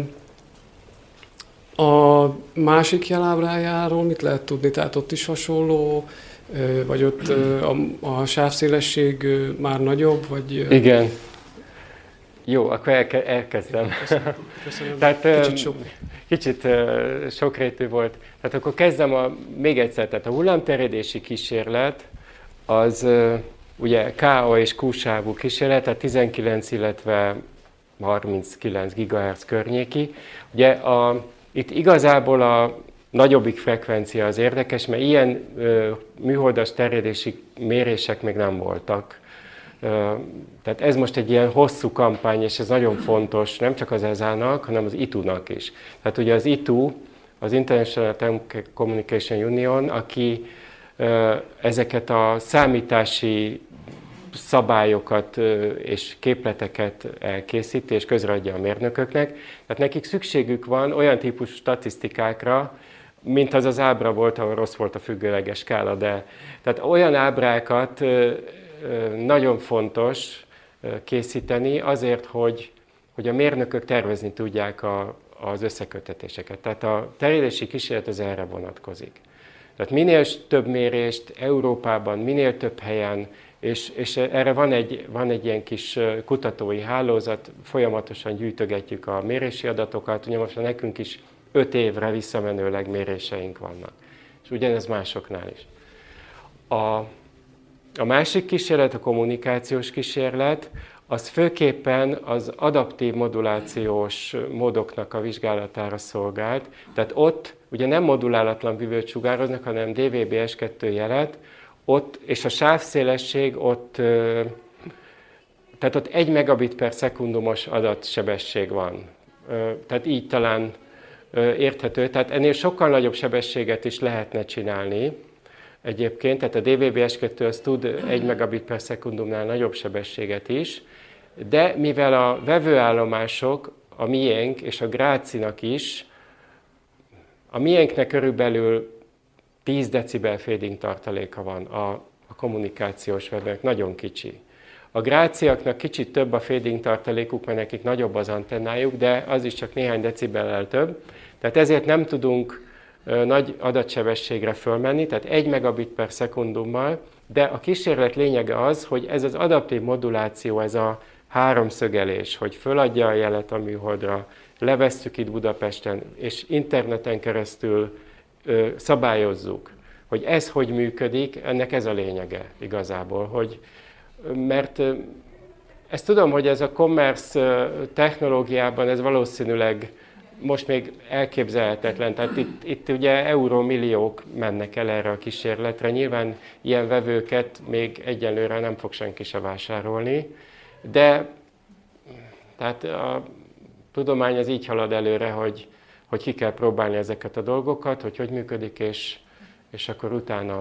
A másik jelábrájáról mit lehet tudni? Tehát ott is hasonló, vagy ott a, a sávszélesség már nagyobb, vagy... Igen. Jó, akkor elke, elkezdem. Köszönöm. Köszönöm. Tehát, kicsit sok. Kicsit sokrétű volt. Tehát akkor kezdem a, még egyszer. Tehát a hullámterjedési kísérlet az ugye ká á és Q-sávú kísérlet, tehát tizenkilenc, illetve harminckilenc gigahertz környéki. Ugye a Itt igazából a nagyobbik frekvencia az érdekes, mert ilyen ö, műholdas terjedési mérések még nem voltak. Ö, tehát ez most egy ilyen hosszú kampány, és ez nagyon fontos, nem csak az é es á-nak, hanem az i té u-nak is. Tehát ugye az i té u, az International Telecommunication Union, aki ö, ezeket a számítási szabályokat és képleteket elkészíti és közreadja a mérnököknek. Tehát nekik szükségük van olyan típusú statisztikákra, mint az az ábra volt, ahol rossz volt a függőleges skála, de tehát olyan ábrákat nagyon fontos készíteni azért, hogy, hogy a mérnökök tervezni tudják a, az összeköttetéseket. Tehát a terjedési kísérlet az erre vonatkozik. Tehát minél több mérést Európában, minél több helyen, És, és erre van egy, van egy ilyen kis kutatói hálózat, folyamatosan gyűjtögetjük a mérési adatokat, ugye most nekünk is öt évre visszamenőleg méréseink vannak. És ugyanez másoknál is. A, a másik kísérlet, a kommunikációs kísérlet, az főképpen az adaptív modulációs módoknak a vizsgálatára szolgált. Tehát ott ugye nem modulálatlan vívőt sugároznak, hanem dé vé bé es kettő jelet, ott, és a sávszélesség ott, tehát ott egy megabit per szekundumos adatsebesség van. tehát így talán érthető. Tehát ennél sokkal nagyobb sebességet is lehetne csinálni egyébként, tehát a dé vé bé es kettő az tud egy megabit per szekundumnál nagyobb sebességet is, de mivel a vevőállomások, a miénk és a Grácinak is, a miénknek körülbelül tíz decibel fading tartaléka van a, a kommunikációs vevőnek, nagyon kicsi. A gráciaknak kicsit több a fading tartalékuk, mert nekik nagyobb az antennájuk, de az is csak néhány decibellel több. Tehát ezért nem tudunk ö, nagy adatsebességre fölmenni, tehát egy megabit per szekundummal, de a kísérlet lényege az, hogy ez az adaptív moduláció, ez a háromszögelés, hogy föladja a jelet a műholdra, levesszük itt Budapesten, és interneten keresztül ö, szabályozzuk, hogy ez hogy működik, ennek ez a lényege igazából, hogy mert ezt tudom, hogy ez a commerce technológiában ez valószínűleg most még elképzelhetetlen. Tehát itt, itt ugye eurómilliók mennek el erre a kísérletre. Nyilván ilyen vevőket még egyelőre nem fog senki se vásárolni, de tehát a tudomány az így halad előre, hogy, hogy ki kell próbálni ezeket a dolgokat, hogy hogy működik, és, és akkor utána...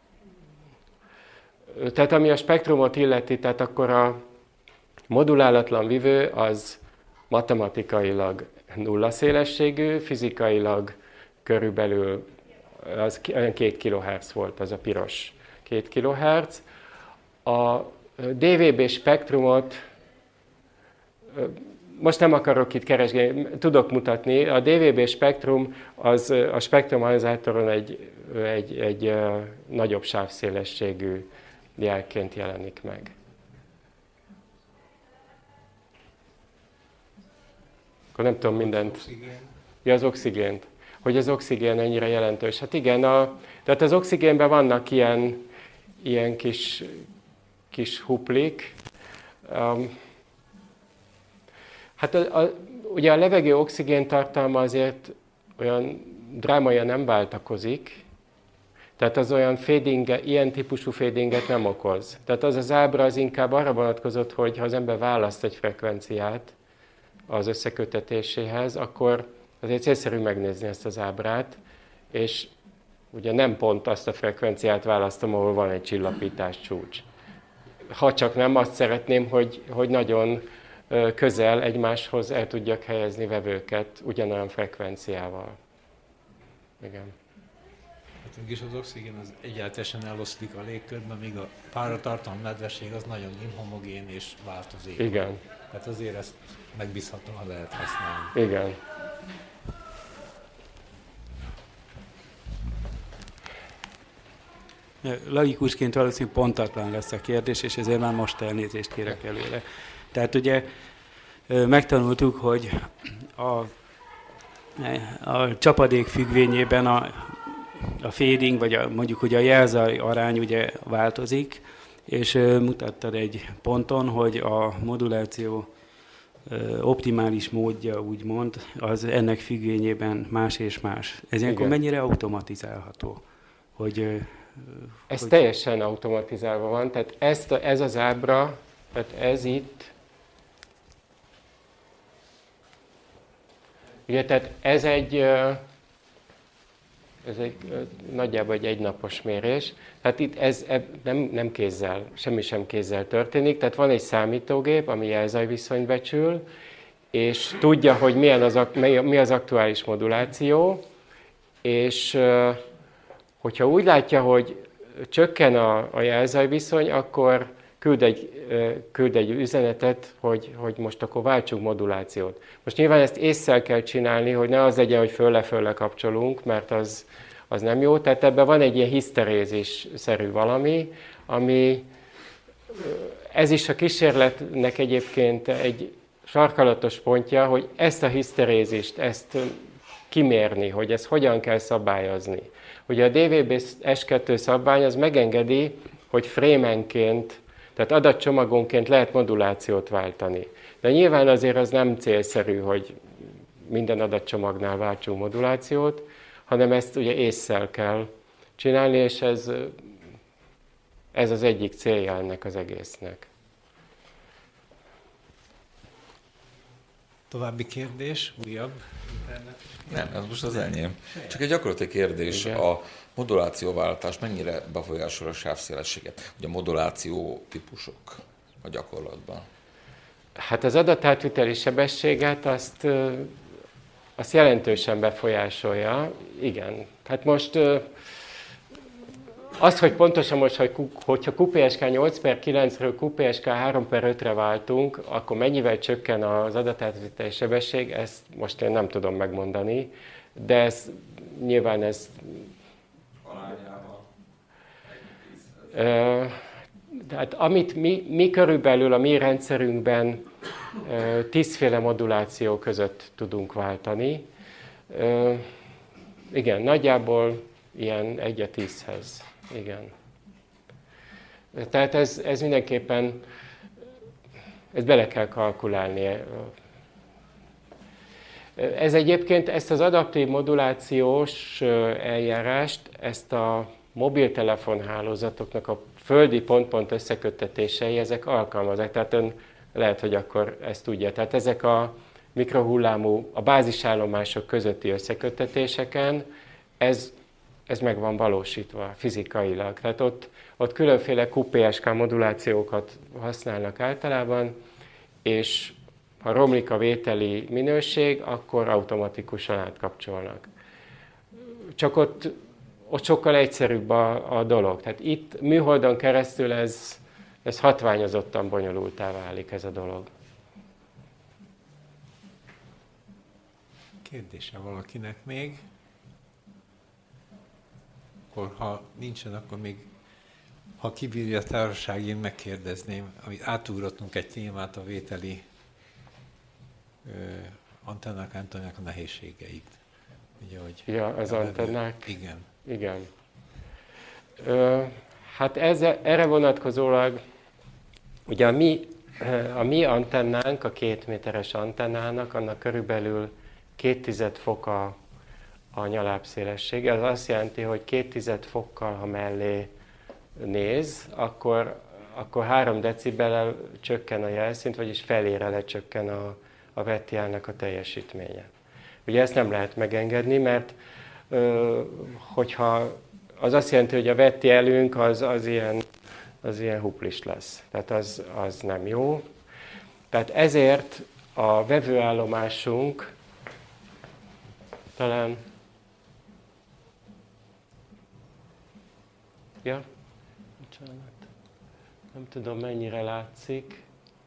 Tehát ami a spektrumot illeti, tehát akkor a modulálatlan vívő az matematikailag nulla szélességű, fizikailag körülbelül az két kilohertz volt, az a piros két kilohertz. A dé vé bé spektrumot, most nem akarok itt keresgélni, tudok mutatni, a dé vé bé spektrum az a spektrumanalyzátoron egy, egy, egy nagyobb sávszélességű jelként jelenik meg. Akkor nem tudom mindent. Ja, az oxigént. Hogy az oxigén ennyire jelentős. Hát igen, a, tehát az oxigénben vannak ilyen, ilyen kis, kis huplik. Um, hát a, a, ugye a levegő oxigén tartalma azért olyan drámaian nem váltakozik, tehát az olyan fading, ilyen típusú fadinget nem okoz. Tehát az az ábra az inkább arra vonatkozott, hogy ha az ember választ egy frekvenciát az összekötetéséhez, akkor azért célszerű megnézni ezt az ábrát, és ugye nem pont azt a frekvenciát választom, ahol van egy csillapítás csúcs. Ha csak nem azt szeretném, hogy, hogy nagyon közel egymáshoz el tudjak helyezni vevőket ugyanolyan frekvenciával. Igen. Hát mégis az oxigén az egyáltalán eloszlik a légkörben, míg a páratartalom nedvesség az nagyon inhomogén és változékony. Igen. Tehát azért ezt megbízhatóan lehet használni. Igen. Laikusként valószínűleg pontatlan lesz a kérdés, és ezért már most elnézést kérek előre. Tehát ugye megtanultuk, hogy a, a csapadék függvényében a, a fading, vagy a, mondjuk hogy a jelzaj arány ugye változik, és mutattad egy ponton, hogy a moduláció optimális módja, úgymond, az ennek függvényében más és más. Ez ilyenkor mennyire automatizálható? Hogy, ez hogy... teljesen automatizálva van, tehát ezt a, ez az ábra, tehát ez itt, ugye, tehát ez egy, ez egy nagyjából egy egynapos mérés, tehát itt ez nem, nem kézzel, semmi sem kézzel történik, tehát van egy számítógép, ami jelzajviszonyt becsül, és tudja, hogy milyen az, mi az aktuális moduláció, és hogyha úgy látja, hogy csökken a, a jelzajviszony, akkor küld egy, küld egy üzenetet, hogy, hogy most akkor váltsunk modulációt. Most nyilván ezt ésszel kell csinálni, hogy ne az legyen, hogy fölle-fölle kapcsolunk, mert az, az nem jó. Tehát ebben van egy ilyen hiszterézis-szerű valami, ami ez is a kísérletnek egyébként egy sarkalatos pontja, hogy ezt a hiszterézist, ezt kimérni, hogy ezt hogyan kell szabályozni. Ugye a dé vé bé es kettő szabvány az megengedi, hogy frémenként, tehát adatcsomagonként lehet modulációt váltani. De nyilván azért az nem célszerű, hogy minden adatcsomagnál váltsunk modulációt, hanem ezt ugye ésszel kell csinálni, és ez, ez az egyik célja ennek az egésznek. További kérdés, újabb internet? Nem, ez most az enyém. Csak egy gyakorlati kérdés. Igen. A modulációváltás mennyire befolyásol a sávszélességet? Ugye a moduláció típusok a gyakorlatban. Hát az adatátviteli sebességet azt, azt jelentősen befolyásolja, igen. Hát most az, hogy pontosan most, hogy, hogyha Q P S K nyolc per kilencről Q P S K három per ötre váltunk, akkor mennyivel csökken az adatátviteli sebesség, ezt most én nem tudom megmondani, de ez nyilván ez... Tehát amit mi, mi körülbelül a mi rendszerünkben tízféle moduláció között tudunk váltani. Igen, nagyjából ilyen egy a tízhez. Igen. Tehát ez, ez mindenképpen, ezt bele kell kalkulálni. Ez egyébként, ezt az adaptív modulációs eljárást, ezt a mobiltelefonhálózatoknak a földi pont-pont összeköttetései, ezek alkalmazzák. Tehát ön lehet, hogy akkor ezt tudja. Tehát ezek a mikrohullámú, a bázisállomások közötti összeköttetéseken, ez, ez meg van valósítva fizikailag. Tehát ott, ott különféle Q P S K modulációkat használnak általában, és ha romlik a vételi minőség, akkor automatikusan átkapcsolnak. Csak ott, ott sokkal egyszerűbb a, a dolog. Tehát itt műholdon keresztül ez, ez hatványozottan bonyolultá válik ez a dolog. Kérdése valakinek még? Akkor ha nincsen, akkor még, ha kibírja a társaság, én megkérdezném, amit átugrottunk egy témát, a vételi ö, antennák, antennának a nehézségeit. Ugye, hogy Ja, az antennák? Igen. Igen. Ö, hát ez, erre vonatkozólag, ugye a mi, a mi antennánk, a két méteres antennának, annak körülbelül két tized fok a, a nyalábszélessége. Az azt jelenti, hogy két tized fokkal, ha mellé néz, akkor, akkor három decibellel csökken a jelszint, vagyis felére lecsökken a, a vetjelnek a teljesítménye. Ugye ezt nem lehet megengedni, mert ö, hogyha az azt jelenti, hogy a vetjelünk az, az, ilyen, az ilyen huplis lesz. Tehát az, az nem jó. Tehát ezért a vevőállomásunk talán... Ja? Bocsánat. Nem tudom, mennyire látszik.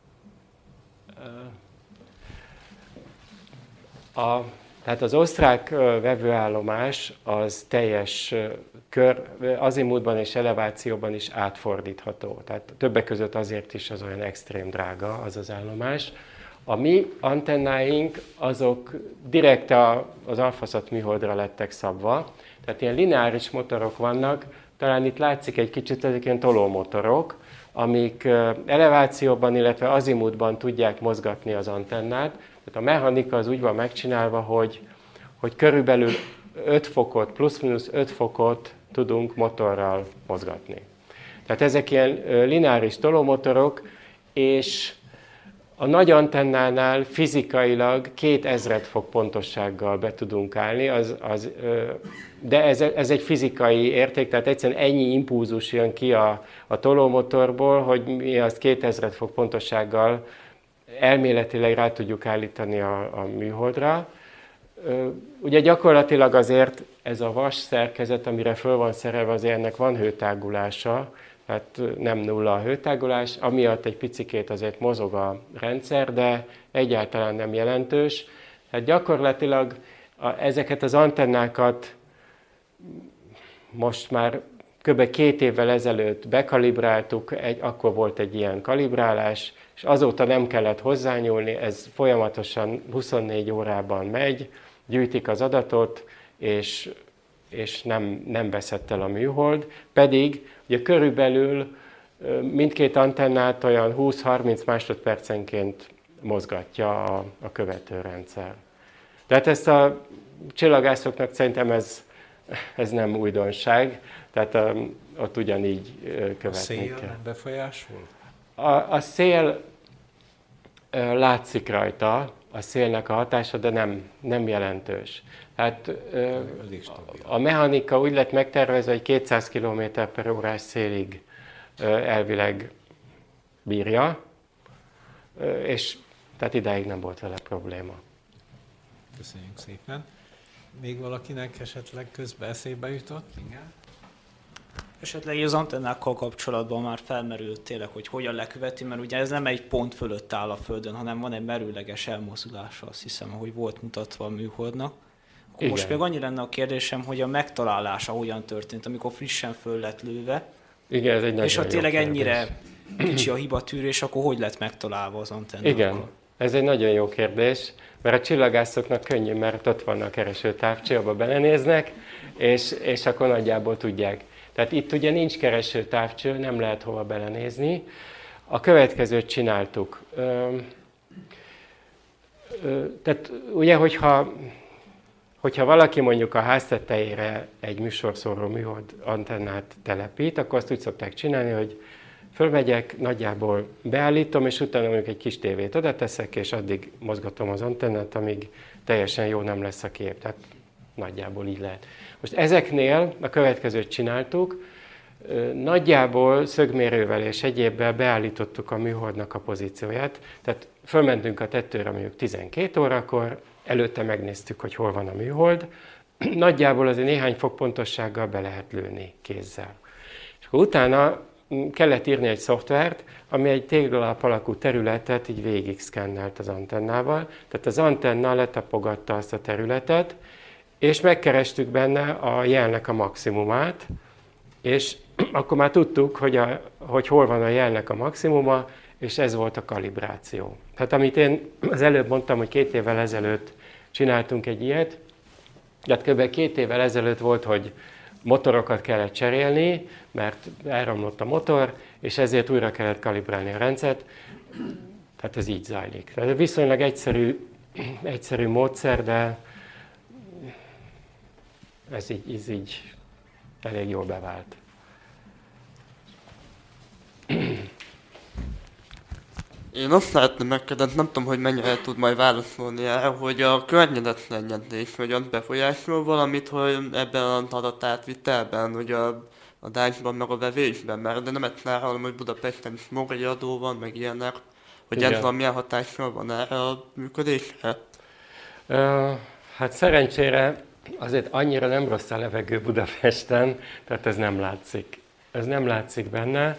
A, tehát az osztrák vevőállomás az teljes kör, azimutban és elevációban is átfordítható. Tehát többek között azért is az olyan extrém drága az az állomás. A mi antennáink azok direkt a, az alfaszat műholdra lettek szabva, tehát ilyen lineáris motorok vannak, talán itt látszik egy kicsit, ezek ilyen tolómotorok, amik elevációban, illetve azimutban tudják mozgatni az antennát. Tehát a mechanika az úgy van megcsinálva, hogy, hogy körülbelül öt fokot, plusz-minusz öt fokot tudunk motorral mozgatni. Tehát ezek ilyen lineáris tolómotorok, és a nagy antennánál fizikailag két ezred fok pontossággal be tudunk állni, az, az, de ez, ez egy fizikai érték, tehát egyszerűen ennyi impulzus jön ki a, a tolómotorból, hogy mi azt két ezred fok pontossággal elméletileg rá tudjuk állítani a, a műholdra. Ugye gyakorlatilag azért ez a vas szerkezet, amire föl van szerelve, azért ennek van hőtágulása, tehát nem nulla a hőtágulás, amiatt egy picikét azért mozog a rendszer, de egyáltalán nem jelentős. Tehát gyakorlatilag a, ezeket az antennákat most már kb. két évvel ezelőtt bekalibráltuk, egy, akkor volt egy ilyen kalibrálás, és azóta nem kellett hozzányúlni, ez folyamatosan huszonnégy órában megy, gyűjtik az adatot, és, és nem, nem veszett el a műhold, pedig ugye körülbelül mindkét antennát olyan húsz-harminc másodpercenként mozgatja a, a követőrendszer. Tehát ezt a csillagászoknak szerintem ez, ez nem újdonság, tehát um, ott ugyanígy követni a szél kell. befolyásol? A, a szél uh, látszik rajta, a szélnek a hatása, de nem, nem jelentős. Hát a mechanika úgy lett megtervezve, hogy kétszáz kilométer per órás szélig elvileg bírja, és tehát idáig nem volt vele probléma. Köszönjük szépen. Még valakinek esetleg közbe eszébe jutott? Igen. Esetleg az antennákkal kapcsolatban már felmerült tényleg, hogy hogyan leköveti, mert ugye ez nem egy pont fölött áll a Földön, hanem van egy merőleges elmozdulása, azt hiszem, ahogy volt mutatva a műholdnak. Akkor igen. Most még annyi lenne a kérdésem, hogy a megtalálása hogyan történt, amikor frissen föl lett lőve. Igen, ez egy nagyon és ha tényleg kérdés. ennyire kicsi a hibatűrés, akkor hogy lett megtalálva az antennákkal? Igen, ez egy nagyon jó kérdés, mert a csillagászoknak könnyű, mert ott van a keresőtávcső, abba belenéznek, és, és akkor nagyjából tudják. Tehát itt ugye nincs keresőtávcső, nem lehet hova belenézni. A következőt csináltuk. Ö, ö, tehát ugye, hogyha, hogyha valaki mondjuk a ház tetejére egy műsorszóró műhold antennát telepít, akkor azt úgy szokták csinálni, hogy fölmegyek, nagyjából beállítom, és utána mondjuk egy kis tévét oda teszek, és addig mozgatom az antennát, amíg teljesen jó nem lesz a kép. Tehát nagyjából így lehet. Most ezeknél a következőt csináltuk, nagyjából szögmérővel és egyébbel beállítottuk a műholdnak a pozícióját, tehát fölmentünk a tetőre mondjuk tizenkét órakor, előtte megnéztük, hogy hol van a műhold, nagyjából azért néhány fok pontossággal be lehet lőni kézzel. És akkor utána kellett írni egy szoftvert, ami egy téglalap alakú területet így végig szkennelt az antennával, tehát az antenna letapogatta azt a területet, és megkerestük benne a jelnek a maximumát, és akkor már tudtuk, hogy, a, hogy hol van a jelnek a maximuma, és ez volt a kalibráció. Tehát amit én az előbb mondtam, hogy két évvel ezelőtt csináltunk egy ilyet, tehát kb. két évvel ezelőtt volt, hogy motorokat kellett cserélni, mert elromlott a motor, és ezért újra kellett kalibrálni a rendszert. Tehát ez így zajlik. Tehát viszonylag egyszerű, egyszerű módszer, de ez így, ez így elég jól bevált. Én azt szeretném megkérdezni, nem tudom, hogy mennyire tud majd válaszolni erre, hogy a környezetszennyezés hogyan befolyásol valamit, hogy ebben az adatátvitelben, hogy a adásban, meg a vevésben, mert de nem egyszer hallom, hogy Budapesten is morjadó van, meg ilyenek, hogy igen. Ez valamilyen hatással van erre a működésre? Uh, hát szerencsére azért annyira nem rossz a levegő Budapesten, tehát ez nem látszik. Ez nem látszik benne.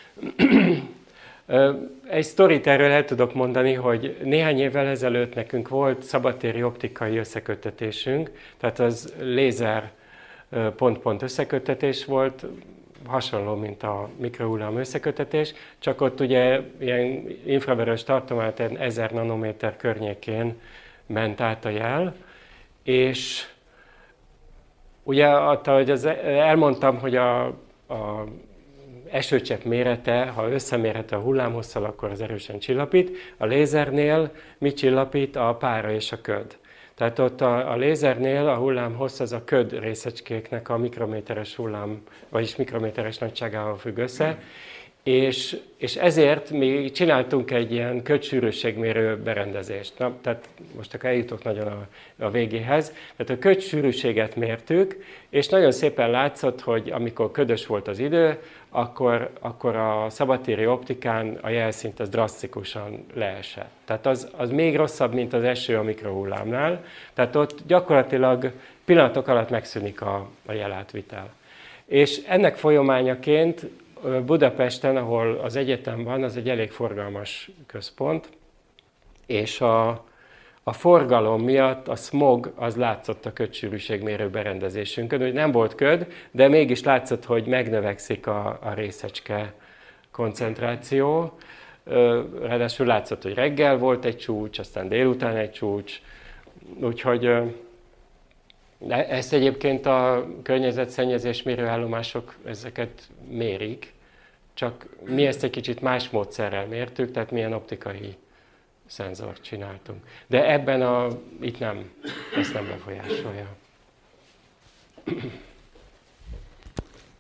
Egy sztorit erről el tudok mondani, hogy néhány évvel ezelőtt nekünk volt szabadtéri optikai összeköttetésünk, tehát az lézer pont-pont összeköttetés volt, hasonló, mint a mikrohullám összeköttetés, csak ott ugye ilyen infravörös tartomány, ezer nanométer környékén ment át a jel, és ugye, ahogy az elmondtam, hogy a, a esőcsepp mérete, ha összemérhető a hullámhosszal, akkor az erősen csillapít. A lézernél mit csillapít? A pára és a köd. Tehát ott a, a lézernél a hullámhossz az a köd részecskéknek a mikrométeres hullám, vagyis mikrométeres nagyságával függ össze, és, és ezért mi csináltunk egy ilyen ködsűrűségmérő berendezést. Na, tehát most akkor eljutok nagyon a, a végéhez. Tehát a ködsűrűséget mértük, és nagyon szépen látszott, hogy amikor ködös volt az idő, akkor, akkor a szabadtéri optikán a jelszint az drasztikusan leesett. Tehát az, az még rosszabb, mint az eső a mikrohullámnál. Tehát ott gyakorlatilag pillanatok alatt megszűnik a, a jelátvitel. És ennek folyamányaként Budapesten, ahol az egyetem van, az egy elég forgalmas központ, és a, a forgalom miatt a smog az látszott a ködsűrűségmérő berendezésünkön, hogy nem volt köd, de mégis látszott, hogy megnövekszik a, a részecske koncentráció. Ráadásul látszott, hogy reggel volt egy csúcs, aztán délután egy csúcs, úgyhogy ezt egyébként a környezetszennyezés mérőállomások ezeket mérik, csak mi ezt egy kicsit más módszerrel mértük, tehát milyen optikai szenzort csináltunk. De ebben a, itt nem, ezt nem befolyásolja.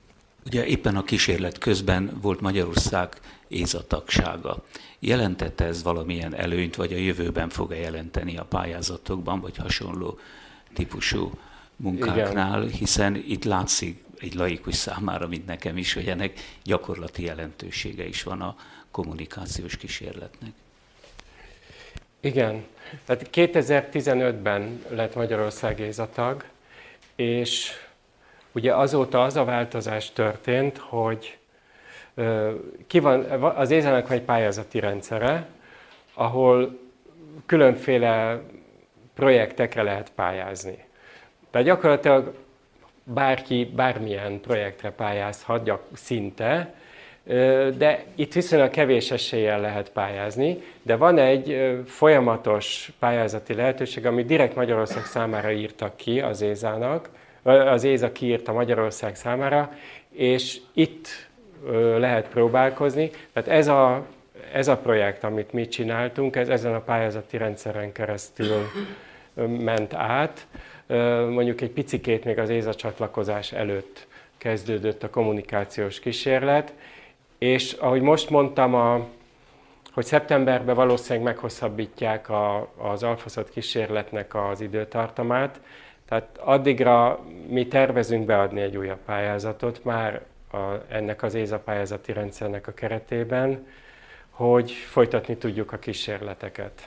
Ugye éppen a kísérlet közben volt Magyarország éza tagsága. Jelentette ez valamilyen előnyt, vagy a jövőben fog-e jelenteni a pályázatokban, vagy hasonló típusú munkáknál, igen. Hiszen itt látszik egy laikus számára, mint nekem is, hogy ennek gyakorlati jelentősége is van a kommunikációs kísérletnek. Igen, tehát kétezer-tizenötben lett Magyarország ézatag, és ugye azóta az a változás történt, hogy ki van, az ézának van egy pályázati rendszere, ahol különféle projektekre lehet pályázni. Tehát gyakorlatilag bárki bármilyen projektre pályázhat gyak, szinte, de itt viszonylag kevés eséllyel lehet pályázni, de van egy folyamatos pályázati lehetőség, amit direkt Magyarország számára írtak ki az ézának, az éza kiírta Magyarország számára, és itt lehet próbálkozni. Tehát ez a, ez a projekt, amit mi csináltunk, ez ezen a pályázati rendszeren keresztül ment át. Mondjuk egy picikét még az éza csatlakozás előtt kezdődött a kommunikációs kísérlet, és ahogy most mondtam, a, hogy szeptemberben valószínűleg meghosszabbítják a, az Alfaszat kísérletnek az időtartamát, tehát addigra mi tervezünk beadni egy újabb pályázatot már a, ennek az éza pályázati rendszernek a keretében, hogy folytatni tudjuk a kísérleteket.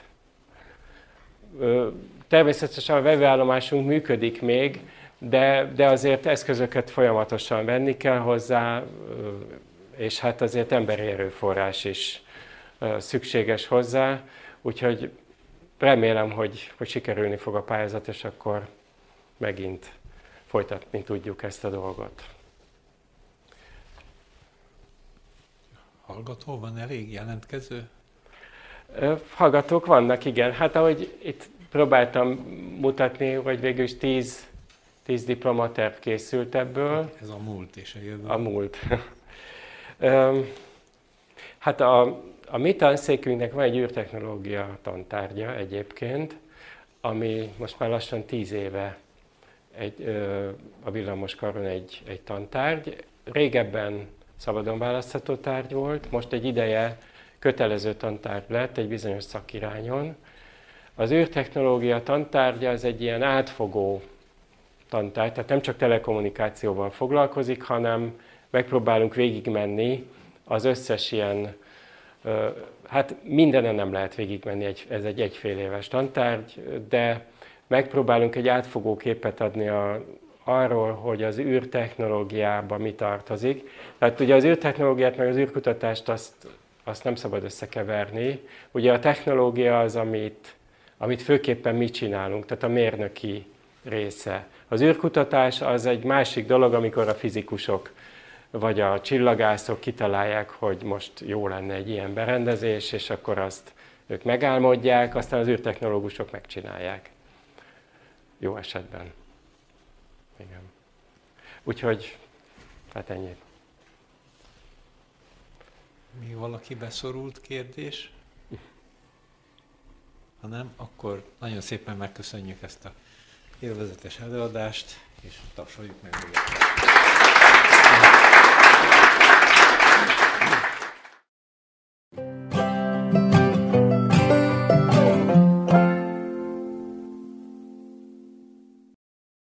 Természetesen a vevőállomásunk működik még, de, de azért eszközöket folyamatosan venni kell hozzá, és hát azért emberi erőforrás is szükséges hozzá, úgyhogy remélem, hogy, hogy sikerülni fog a pályázat, és akkor megint folytatni tudjuk ezt a dolgot. Hallgató, van elég jelentkező? Hallgatók vannak, igen. Hát ahogy itt próbáltam mutatni, hogy végül is tíz, tíz diplomaterv készült ebből. Ez a múlt és a jövő. A múlt. Hát a, a mi tanszékünknek van egy űrtechnológia tantárgya egyébként, ami most már lassan tíz éve egy, a villamoskaron egy, egy tantárgy. Régebben szabadon választható tárgy volt, most egy ideje kötelező tantárgy lett egy bizonyos szakirányon. Az űrtechnológia tantárgya az egy ilyen átfogó tantárgy, tehát nem csak telekommunikációval foglalkozik, hanem megpróbálunk végigmenni az összes ilyen, hát mindenen nem lehet végigmenni, ez egy egyfél éves tantárgy, de megpróbálunk egy átfogó képet adni a, arról, hogy az űrtechnológiában mi tartozik. Tehát ugye az űrtechnológiát meg az űrkutatást azt, azt nem szabad összekeverni. Ugye a technológia az, amit, amit főképpen mi csinálunk, tehát a mérnöki része. Az űrkutatás az egy másik dolog, amikor a fizikusok vagy a csillagászok kitalálják, hogy most jó lenne egy ilyen berendezés, és akkor azt ők megálmodják, aztán az űrtechnológusok megcsinálják. Jó esetben. Igen. Úgyhogy, hát ennyi. Még valaki beszorult kérdés? Ha nem, akkor nagyon szépen megköszönjük ezt a élvezetes előadást, és tapsoljuk meg.